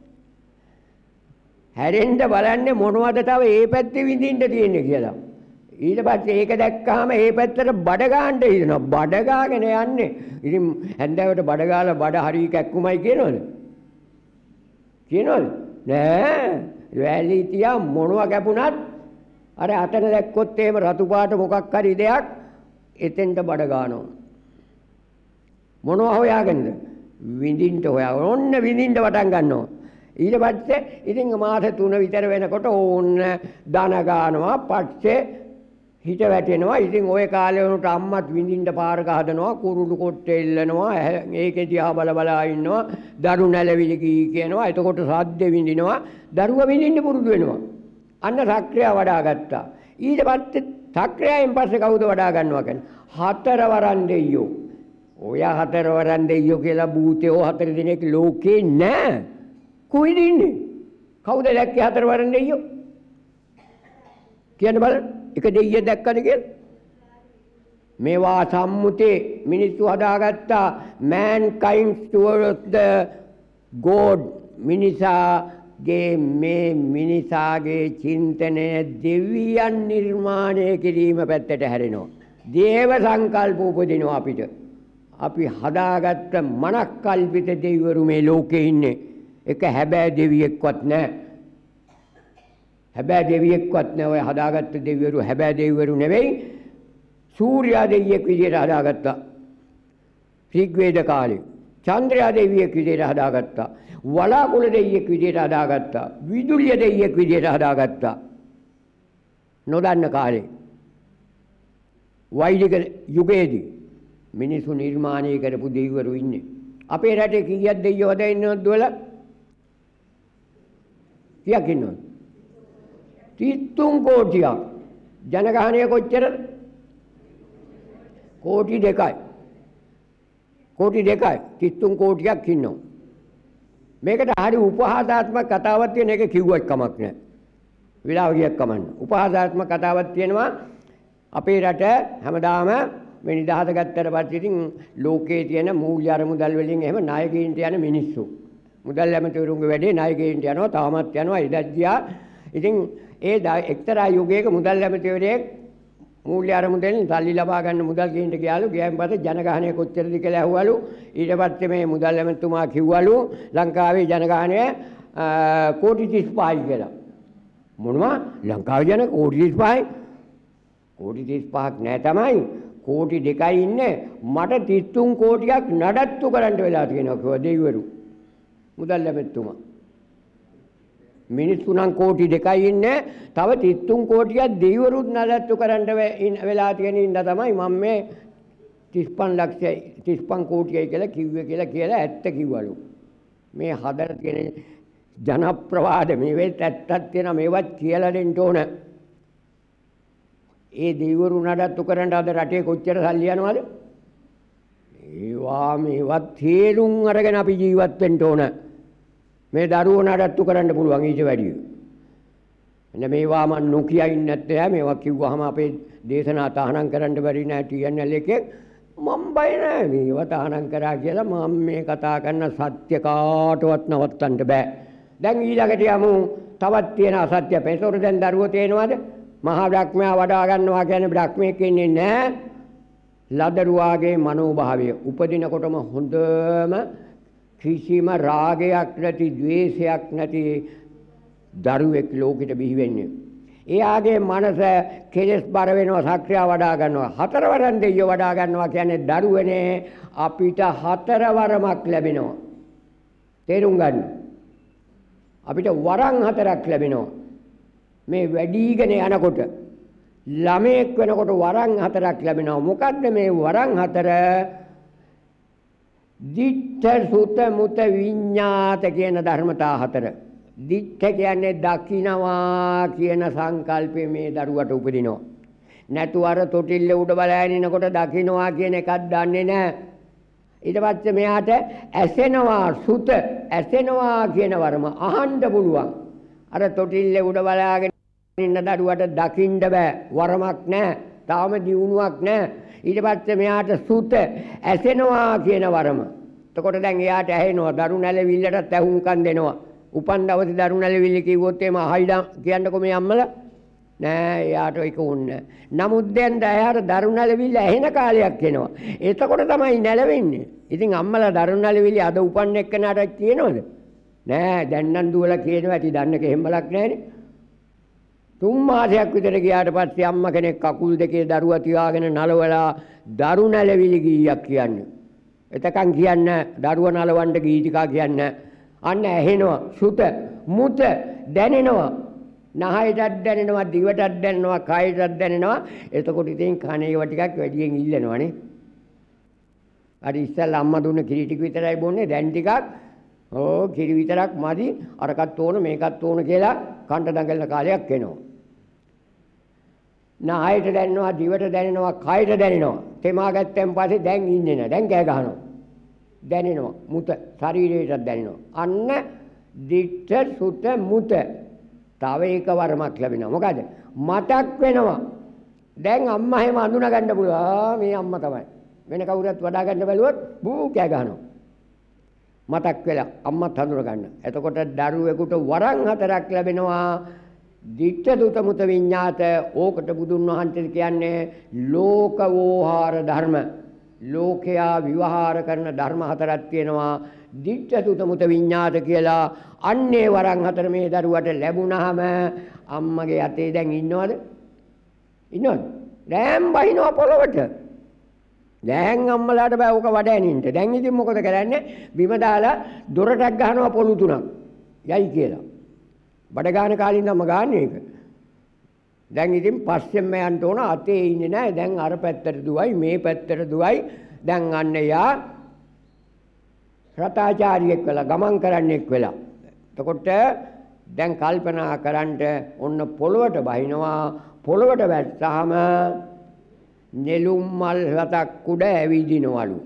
හැරෙන්න බලන්නේ මොනවද තව ඒ පැත්තේ විඳින්න තියෙන්නේ කියලා. ඊට පස්සේ ඒක දැක්කහම ඒ පැත්තට බඩ ගන්න හිතනවා. බඩ ගාගෙන යන්නේ. ඉතින් හැන්දෑවට බඩ ගාලා බඩ හරි කැක්කුමයි කියනවද? කියනවද? නෑ. වැලි තියා මොනවා කැපුණත් අර අතන දැක්කොත් එහෙම රතු පාට මොකක් හරි දෙයක් එතෙන්ට බඩ ගන්නවා. මොනවා හොයාගෙනද? විඳින්න හොයාගෙන ඔන්න විඳින්න පටන් ගන්නවා. ඊට පස්සේ ඉතින් මාස 3 විතර වෙනකොට ඕන්න දන ගන්නවා. පස්සේ හිත වැටෙනවා. ඉතින් ওই කාලේ වුණට අම්මත් විඳින්න පාරක හදනවා. කුරුළු කොට්ටේ ඉල්ලනවා. ඒකේ දිහා බල බලා ඉන්නවා. දරු නැලවිලි කී කියනවා. එතකොට සද්ද විඳිනවා. දරුවා විඳින්න පුරුදු වෙනවා. අන්න සක්‍රිය වඩා ගත්තා. ඊට පස්සේ සක්‍රියයෙන් පස්සේ කවුද වඩා ගන්නවා කියන්නේ? හතරවරන් දෙයියෝ. ඔය හතරවරන් දෙයියෝ කියලා භූතයෝ 4 දිනක ලෝකේ නැහැ. කොයිද ඉන්නේ? කවුද දැක්කේ හතරවරන් දෙයියෝ? කියන්න බලන්න. එක දෙයියෙක් දැක්කද කියලා? මේවා සම්මුතේ මිනිස්සු හදාගත්තා mankind towards the god මිනිසාගේ මේ මිනිසාගේ චින්තනය දෙවියන් නිර්මාණය කිරීම පැත්තට හැරෙනවා. දේව සංකල්ප උපදිනවා අපිට. අපි හදාගත්ත මනක්කල්පිත දෙවිවරු මේ ලෝකේ ඉන්නේ. එක හැබෑ දෙවියෙක්වත් නැහැ. හැබෑ දෙවියෙක්වත් නැහැ. ඔය හදාගත්ත දෙවිවරු හැබෑ දෙවිවරු නෙවෙයි. සූර්යා දෙවියෙක් විදියට හදාගත්තා. ඍග්වේද කාලේ. චන්ද්‍රයා දෙවියෙක් විදියට හදාගත්තා. වලාකුළ දෙවියෙක් විදියට හදාගත්තා. විදුලිය දෙවියෙක් විදියට හදාගත්තා. නොදන්න කාලේ. වෛදික යුගයේදී මිනිසු නිර්මාණය කරපු දෙවිවරු ඉන්නේ. අපේ රටේ කීයක් දෙවියෝ වද ඉන්නවද දුවලා? කීයක් ඉන්නවද? 33 කෝටියක්. ජනගහනය කොච්චරද? කෝටි 2යි. කෝටි 2යි 33 කෝටියක් ඉන්නවා. මේකට හරි උපහාසාත්මක කතාවක් තියෙන එක කිව්වත් කමක් නැහැ. විලාව ගියක් කමන්න. උපහාසාත්මක කතාවක් තියෙනවා අපේ රට හැමදාම මේ නිදහස ගත්තට පස්සේ ඉතින් ලෝකයේ තියෙන මූල්‍ය අරමුදල් වලින් එහෙම නායකයින්ට යන මිනිස්සු. මුදල් ඇමතිවරුන්ගේ වැඩේ නායකයින්ට යනවා තාමත් යනවා ඉඩක් ගියා. ඉතින් ඒ එක්තරා යුගයක මුදල් ඇමතිවරයෙක් මූල්‍ය අරමුදෙන් සල්ලි ලබා ගන්න මුදල් ගේන්න ගියාලු. ගියන් පස්සේ ජනගහනය කොච්චරද කියලා ඇහුවලු. ඊට පස්සේ මේ මුදල් ඇමතිතුමා කිව්වලු ලංකාවේ ජනගහනය කෝටි 35යි කියලා. මොනවා? ලංකාවේ ජන කෝටි 35යි? කෝටි 35ක් නෑ තමයි. කෝටි 2යි ඉන්නේ. මට 33 කෝටියක් නඩත්තු කරන්න වෙලා තියෙනවා කිව්වා දෙවිවරු. මුදල් ඇමතිතුමා. මිනිස්සු නම් කෝටි 2යි ඉන්නේ. තව 33 කෝටියක් දෙවිවරුත් නඩත්තු කරන්න වෙලා තියෙන ඉඳ තමයි මම මේ 35 කෝටියයි කියලා කිව්වේ කියලා ඇත්ත කිව්වලු. මේ හදලා තියෙන ජනප්‍රවාද මේවෙත් ඇත්තක් තියෙනවා මේවත් කියලා දෙන්න ඕන. ඒ දෙවිවරු නඩත්තු කරන්න අද රටේ කොච්චර සල්ලි යනවද? මේවත් තේරුම් අරගෙන අපි ජීවත් වෙන්න ඕන. මේ දරුවෝ නඩත්තු කරන්න පුළුවන් ඊට වැඩිය. එන්න මේවා මම නොකිය ඉන්නේ නැත්තේ මේවා කිව්වහම අපේ දේශනා තහනම් කරන්න බැරි නෑ TNL එකේ. මම බය නෑ මේවා තහනම් කරා කියලා මම මේ කතා කරන සත්‍ය කාටවත් නවත්තන්න බෑ. දැන් ඊළඟට යමු තවත් තියෙන අසත්‍ය. පෙසොර දැන් දරුවෝ තේනවද? මහා බ්‍රහ්මයා වඩා ගන්නවා කියන්නේ බ්‍රහ්මෙක් ඉන්නේ නෑ. ලදරුවාගේ මනෝභාවය උපදිනකොටම හොඳම කිසිම රාගයක් නැති ද්වේෂයක් නැති දරුවෙක් ලෝකෙට බිහි වෙන්නේ. එයාගේ මනස කෙලස් බර වෙනවා සක්‍රිය වඩා ගන්නවා. හතරවරන් දෙයියෝ වඩා ගන්නවා කියන්නේ දරුවනේ අපිට හතරවරමක් ලැබෙනවා. තේරුම් ගන්න. අපිට වරන් 4ක් ලැබෙනවා. මේ වැඩිගෙන යනකොට ළමයෙක් වෙනකොට වරන් 4ක් ලැබෙනවා. මොකද්ද මේ වරන් 4? දිට්ඨ සුත මුත විඤ්ඤාත කියන ධර්මතා 4. දිට්ඨ කියන්නේ දකින්නවා කියන සංකල්පය මේ දරුවට උපදිනවා. නැතු අර තොටිල්ල උඩ බලාගෙන ඉනකොට දකින්නවා කියන එකක් දන්නේ නැහැ. ඊට පස්සේ මෙයාට ඇසෙනවා සුත ඇසෙනවා කියන වරම අහන්න පුළුවන්. අර තොටිල්ල උඩ බලාගෙන ඉන්න දරුවට දකින්න බෑ. වරමක් නැහැ. තාම දියුණුවක් නැහැ. ඊට පස්සේ මෙයාට සුත ඇසෙනවා කියන වරම. එතකොට දැන් එයාට ඇහෙනවා දරු නැලවිල්ලටත් ඇහුම්කන් දෙනවා. උපන් දවසේ දරු නැලවිල්ල කිව්වොත් එම අහයිලා කියන්නකො මේ අම්මලා. නෑ එයාට ඒක ඕනේ. නමුත් දැන් එයාට දරු නැලවිල්ල ඇහෙන කාලයක් එනවා. එතකොට තමයි නැලවෙන්නේ. ඉතින් අම්මලා දරු නැලවිල්ල අද උපන් එක්කනට කියනවද? නෑ දැන් නම් දුවලා කියනවා ඇති දන්නක එහෙමලක් නෑනේ. 3 මාසයක් විතර ගියාට පස්සේ අම්මා කෙනෙක් කකුල් දෙකේ දරුවා තියාගෙන නලවලා දරු නැලවිලි ගීයක් කියන්නේ. එතකන් කියන්නේ දරුවා නලවන්න ගීතිකා කියන්නේ. අන්න ඇහෙනවා සුත මුත දැනෙනවා. නහයටත් දැනෙනවා දිවටත් දැනෙනවා කයටත් දැනෙනවා. එතකොට ඉතින් කනේව ටිකක් වැඩියෙන් ඉල්ලනවානේ. අර ඉස්සෙල්ලා අම්මා දුන්න කිරි ටික විතරයි බොන්නේ. දැන් ටිකක් කිරි විතරක් මදි. අරකත් ඕන මේකත් ඕන කියලා කණ්ඩ දඟලන කාලයක් එනවා. නායට දැනෙනවා, දිවට දැනෙනවා, කයට දැනෙනවා. තෙමා ගත්තන් පස්සේ දැන් ඉන්නේ නැහැ. දැන් කෑ ගහනවා. දැනෙනවා. මුත ශරීරයටත් දැනෙනවා. අන්න දිට්ඨ සුත මුත. තව එක වරමක් ලැබෙනවා. මොකද? මතක් වෙනවා. දැන් අම්මා හැම අඳුන ගන්න පුළුවන්. මේ අම්මා තමයි. වෙන කවුරුත් වඩා ගන්න බැලුවොත් බූ කෑ ගහනවා. මතක් වෙලා අම්මත් හඳුන ගන්න. එතකොට දරුවෙකුට වරන් 4ක් ලැබෙනවා. දිට්ඨ දුත මුත විඤ්ඤාත. ඕකට බුදුන් වහන්සේ කියන්නේ ලෝකවෝහාර ධර්ම. ලෝකයා විවහාර කරන ධර්ම 4ක් තියෙනවා. දිට්ඨ දුත මුත විඤ්ඤාත කියලා. අන්නේ වරන් 4 මේ දරුවට ලැබුණාම අම්මගේ අතේ දැන් ඉන්නවද? ඉන්නවද? දැන් බහිනවා පොළවට. දැන් අම්මලාට බෑ ඕක වඩෑනින්ට. දැන් ඉතින් මොකද කරන්නේ? බිම දාලා දොරටක් ගහනවා පොළු 3ක්. යයි කියලා. බඩ ගන්න කාලේ ඉඳන්ම ගන්න ඒක. දැන් ඉතින් පස්සෙන්ම යන්න ඕන අතේ ඉන්නේ නැහැ. දැන් අර පැත්තට දුවයි මේ පැත්තට දුවයි. දැන් අන්න යා රතාචාරියෙක් වෙලා ගමන් කරන්නෙක් වෙලා. එතකොට දැන් කල්පනා කරන්ට ඔන්න පොළවට බහිනවා. පොළවට වැට්ටාම නෙළුම් මල් රතක් උඩ ඇවිදිනවලු.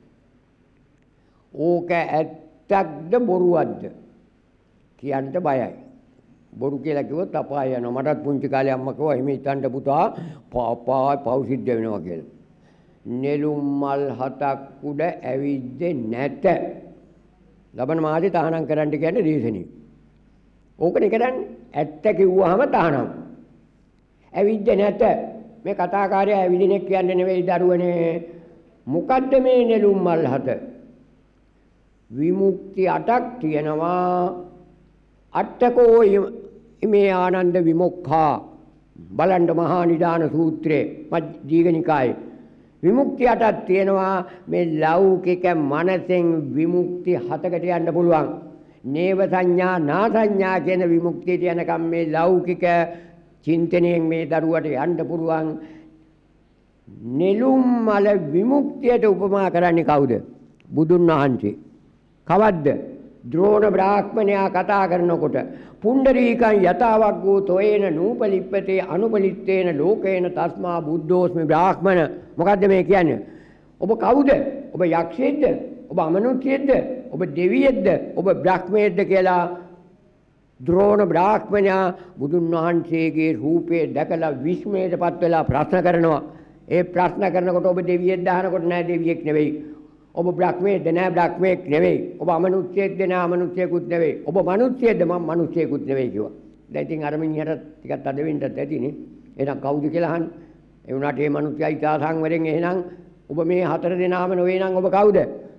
ඕක ඇත්තක්ද බොරුවක්ද කියන්න බයයි. බොරු කියලා කිව්වොත් අපාය යනවා. මටත් පුංචි කාලේ අම්මා කිව්වා එහෙම හිතන්න පුතා පාපා පව් සිද්ධ වෙනවා කියලා. නෙළුම් මල් 7ක් උඩ ඇවිද්දේ නැත. ලබන මාසේ තහනම් කරන්න කියන්නේ දේශනේ. ඕකනේ කරන්නේ. ඇත්ත කිව්වහම තහනම්. ඇවිද්දේ නැත. මේ කතාකාරයා ඇවිදිනෙක් කියන්නේ නෙවෙයි දරුවනේ. මොකද්ද මේ නෙළුම් මල් 7? විමුක්ති 8ක් තියෙනවා. අට්ඨකෝ මේ ආනන්ද විමුක්ඛා බලන්න මහා නිදාන සූත්‍රයේ දීඝනිකායේ විමුක්ති 8ක් තියෙනවා. මේ ලෞකික මනසෙන් විමුක්ති 7කට යන්න පුළුවන්. නේව සංඥා නා සංඥා කියන විමුක්තියට යනකම් මේ ලෞකික චින්තනයෙන් මේ දරුවට යන්න පුළුවන්. නෙළුම් මල විමුක්තියට උපමා කරන්නේ කවුද? බුදුන් වහන්සේ. කවද්ද? ද්‍රෝණ බ්‍රාහ්මණයා කතා කරනකොට පුණ්ඩරීකං යතාවක් වූ තොයේන නූපලිප්පතේ අනුපලිත්තේන ලෝකේන තස්මා බුද්ධෝස්මි බ්‍රාහ්මණ. මොකද්ද මේ කියන්නේ? ඔබ කවුද? ඔබ යක්ෂයෙක්ද? ඔබ අමනුෂ්‍යයෙක්ද? ඔබ දෙවියෙක්ද? ඔබ බ්‍රහ්මයෙක්ද කියලා ද්‍රෝණ බ්‍රාහ්මණයා බුදුන් වහන්සේගේ රූපේ දැකලා විස්මයටපත් වෙලා ප්‍රශ්න කරනවා. ඒ ප්‍රශ්න කරනකොට ඔබ දෙවියෙක්ද අහනකොට නෑ දෙවියෙක් නෙවෙයි. ඔබ බ්‍රහ්මයෙක්ද නෑ බ්‍රහ්මයෙක් නෙවෙයි. ඔබ අමනුෂ්‍යයෙක්ද නෑ අමනුෂ්‍යයෙකුත් නෙවෙයි. ඔබ මිනිස්සෙක්ද මම මිනිස්සෙකුත් නෙවෙයි කිව්වා. දැන් ඉතින් අර මිනිහට ටිකක් අද වෙන්නත් ඇතිනේ. එහෙනම් කවුද කියලා අහන්නේ. ඒ වුණාට මේ මිනිස්සයා ඉතා සංවරෙන් එහෙනම් ඔබ මේ 4 දෙනාම නොවේ නම් ඔබ කවුද?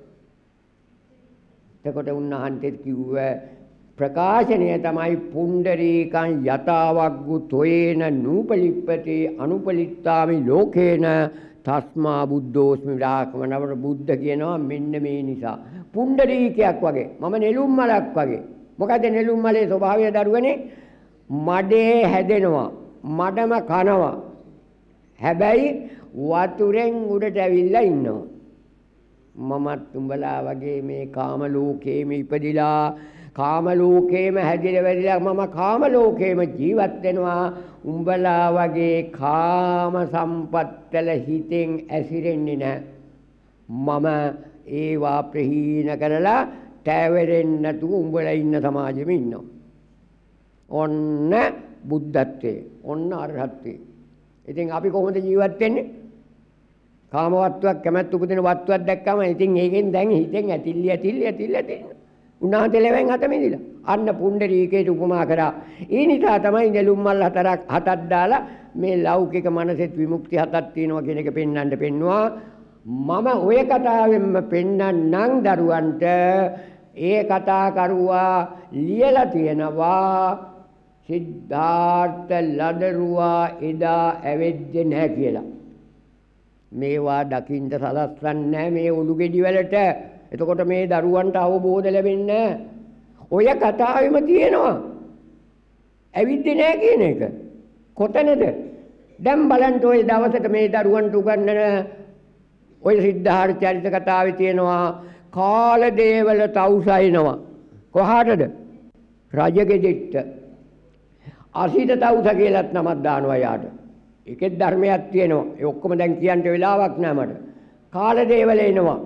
එතකොට උන්වහන්සේ කිව්වා ප්‍රකාශනය තමයි පුණ්ඩරීකං යතාවග්ගු තොයේන නූපලිප්පති අනුපලිත්තාමි ලෝකේන තස්මා බුද්ධෝස්මි බ්‍රාහ්මණ. බුද්ධ කියනවා මෙන්න මේ නිසා. පුණ්ඩරීකයක් වගේ මම නෙළුම් මලක් වගේ. මොකද නෙළුම් මලේ ස්වභාවය දරුවනේ මඩේ හැදෙනවා. මඩම කනවා. හැබැයි වතුරෙන් උඩට ඇවිල්ලා ඉන්නවා. මමත් උඹලා වගේ මේ කාම ලෝකේම ඉපදිලා කාම ලෝකේම හැදිලා වැඩිලා මම කාම ලෝකේම ජීවත් වෙනවා. උඹලා වගේ කාම සම්පත්තල හිතෙන් ඇසිරෙන්නේ නැහැ. මම ඒවා ප්‍රහීන කරලා තැවෙරෙන්නේ නැතුව උඹලා ඉන්න සමාජෙම ඉන්නවා. ඔන්න බුද්ධත්වයේ ඔන්න අරහත්ත්වයේ. ඉතින් අපි කොහොමද ජීවත් වෙන්නේ? කාම වත්තුවක් කැමැත්ත උපදින වත්තුවක් දැක්කම ඉතින් ඒකෙන් දැන් හිතෙන් ඇතිල්ල උන්වහන්සේ ලෙවෙන් හත මිදිලා අන්න පුණ්ඩරීකයට උපමා කරා. ඒ නිසා තමයි නෙළුම් මල් 7ක් දාලා මේ ලෞකික මනසෙත් විමුක්ති 7ක් තියෙනවා කියන එක පෙන්වන්න පෙන්නවා. මම ඔය කතාවෙන්ම පෙන්වන්නම් දරුවන්ට. ඒ කතා කරුවා ලියලා තියෙනවා සිද්ධාර්ථ ලදරුවා එදා ඇවෙද්දේ නැහැ කියලා. මේවා දකින්න සලස්වන්නේ නැහැ මේ උඩු ගෙඩි වලට. එතකොට මේ දරුවන්ට අවබෝධ ලැබෙන්නේ ඔය කතාවෙම තියෙනවා. ඇවිද්දේ නැහැ කියන එක. කොතනද? දැන් බලන්න ඔය දවසට මේ දරුවන්ට උගන්වන ඔය සිද්ධාර්ථ චරිත කතාවේ තියෙනවා කාලදේවල තවුසයිනවා. කොහාටද? රජගෙදෙට්ට. අසිත තවුස කියලාත් නමක් දානවා යාට. ඒකේ ධර්මයක් තියෙනවා. ඒ ඔක්කොම දැන් කියන්න වෙලාවක් නෑ මට. කාලදේවල එනවා.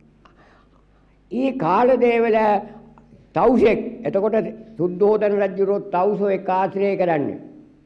ඊ කාලදේවල තවුසෙක්. එතකොට සුද්ධෝදන රජුරෝ තවුසෝ එක ආශ්‍රය කරන්නේ.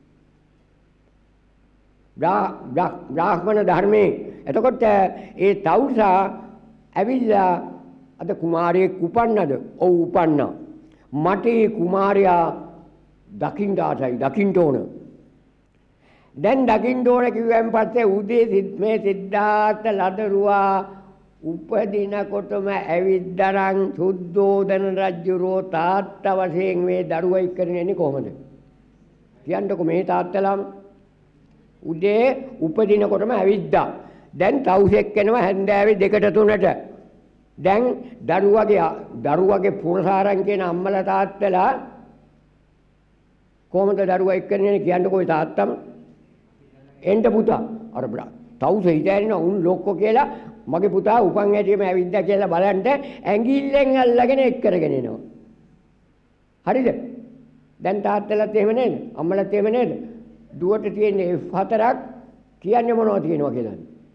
බ්‍රාහ්මණ ධර්මයේ. එතකොට ඒ තවුසා ඇවිල්ලා අද කුමාරයෙක් උපන්නද? ඔව් උපන්නා. මට ඒ කුමාරයා දකින්න ආසයි, දකින්න ඕන. දැන් දකින්න ඕන කිව්වන් පස්සේ උදේ මේ සිද්ධාර්ථ ලදරුවා උපදිනකොටම ඇවිද්දරන් සුද්ධෝදන රජුරෝ තාත්තා වශයෙන් මේ දරුවා ඉක්කරන්නේ කොහොමද? කියන්නකො මේ තාත්තලාම උදේ උපදිනකොටම ඇවිද්දා. දැන් තවුසෙක් එනවා හැන්දෑවේ 2ට 3ට. දැන් දරුවගේ පුරසාරන් කියන අම්මලා තාත්තලා කොහොමද දරුවා එක්කන්නේ කියන්නකො ඒ තාත්තම එන්න පුතා අර තවුස හිතන්නේ උන් ලොක්කෝ කියලා මගේ පුතා උපන් ඇටියෙම ඇවිද්දා කියලා බලන්න ඇඟිල්ලෙන් අල්ලගෙන එක් කරගෙන එනවා. හරිද? දැන් තාත්තලාත් එහෙම නේද? අම්මලාත් එහෙම නේද? දුවට තියෙන්නේ F4ක් කියන්නේ මොනවද කියනවා කියලා.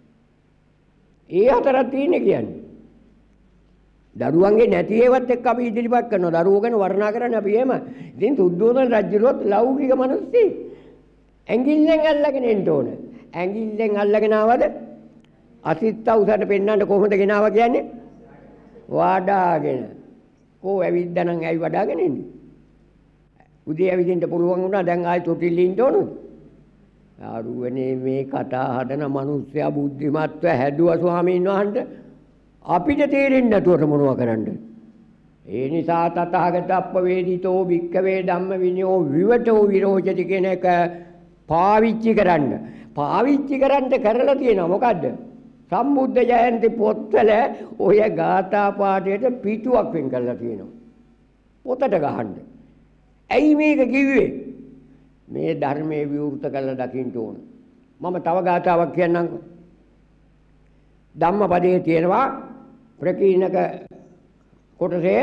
ඒ 4ක් තියෙන්නේ කියන්නේ. දරුවන්ගේ නැති ඒවත් එක්ක අපි ඉදිරිපත් කරනවා. දරුවෝ ගැන වර්ණනා කරන්නේ අපි එහෙම. ඉතින් සුද්ධෝදන රජුරොත් ලෞකික මිනිස්සෙක්. ඇඟිල්ලෙන් අල්ලගෙන එන්න ඕන. ඇඟිල්ලෙන් අල්ලගෙන ආවද? අසිත උසට පෙන්නන්න කොහොමද ගෙනාවා කියන්නේ? වඩාගෙන. කොහොම ඇවිද්දානම් ඇයි වඩාගෙන ඉන්නේ? උදේ ඇවිදින්න පුළුවන් වුණා දැන් ආයෙ තොටිල්ල ඉන්න ඕනද? ආරුවනේ මේ කතා හදන මිනිස්සයා බුද්ධිමත්ව හැදුවා ස්වාමීන් වහන්සේ අපිට තේරෙන්නේ නැතුවට මොනවා කරන්නද? ඒ නිසා තථාගත අප්පවේදිතෝ භික්ඛවේ ධම්ම විනයෝ විවටෝ විරෝචති කියන එක පාවිච්චි කරන්න. පාවිච්චි කරන්න කරලා තියෙනවා මොකද්ද? සම්බුද්ධ ජයන්ති පොත්වල ඔය ගාථා පාඨයට පිටුවක් වෙන් කරලා තියෙනවා. පොතට ගහන්න. ඇයි මේක කිව්වේ? මේ ධර්මයේ විවෘත කරලා දකින්න ඕන. මම තව ගාථාවක් කියන්නම්කෝ. ධම්මපදයේ තියෙනවා ප්‍රකීණක කොටසේ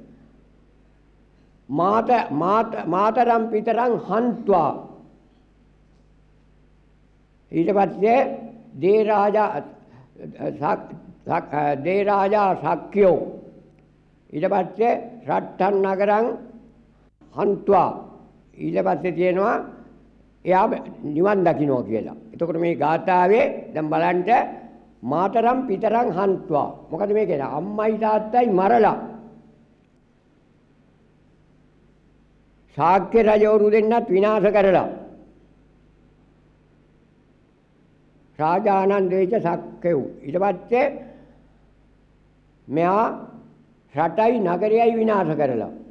මාතරම් පිතරම් හන්ත්වා ඊට පස්සේ දේ රාජා සක්්‍යෝ ඊට පස්සේ රට්ටන් නගරං හන්ත්වා ඊට පස්සේ තියෙනවා එයා නිවන් දකින්නවා කියලා. එතකොට මේ ගාථාවේ දැන් බලන්න මාතරම් පිතරම් හන්ත්වා මොකද මේ කියන්නේ අම්මයි තාත්තයි මරලා ශාක්‍ය රජවරු දෙන්නත් විනාශ කරලා රාජානන් දෙවිච සක්කෙව් ඊට පස්සේ මෙයා රටයි නගරයයි විනාශ කරලා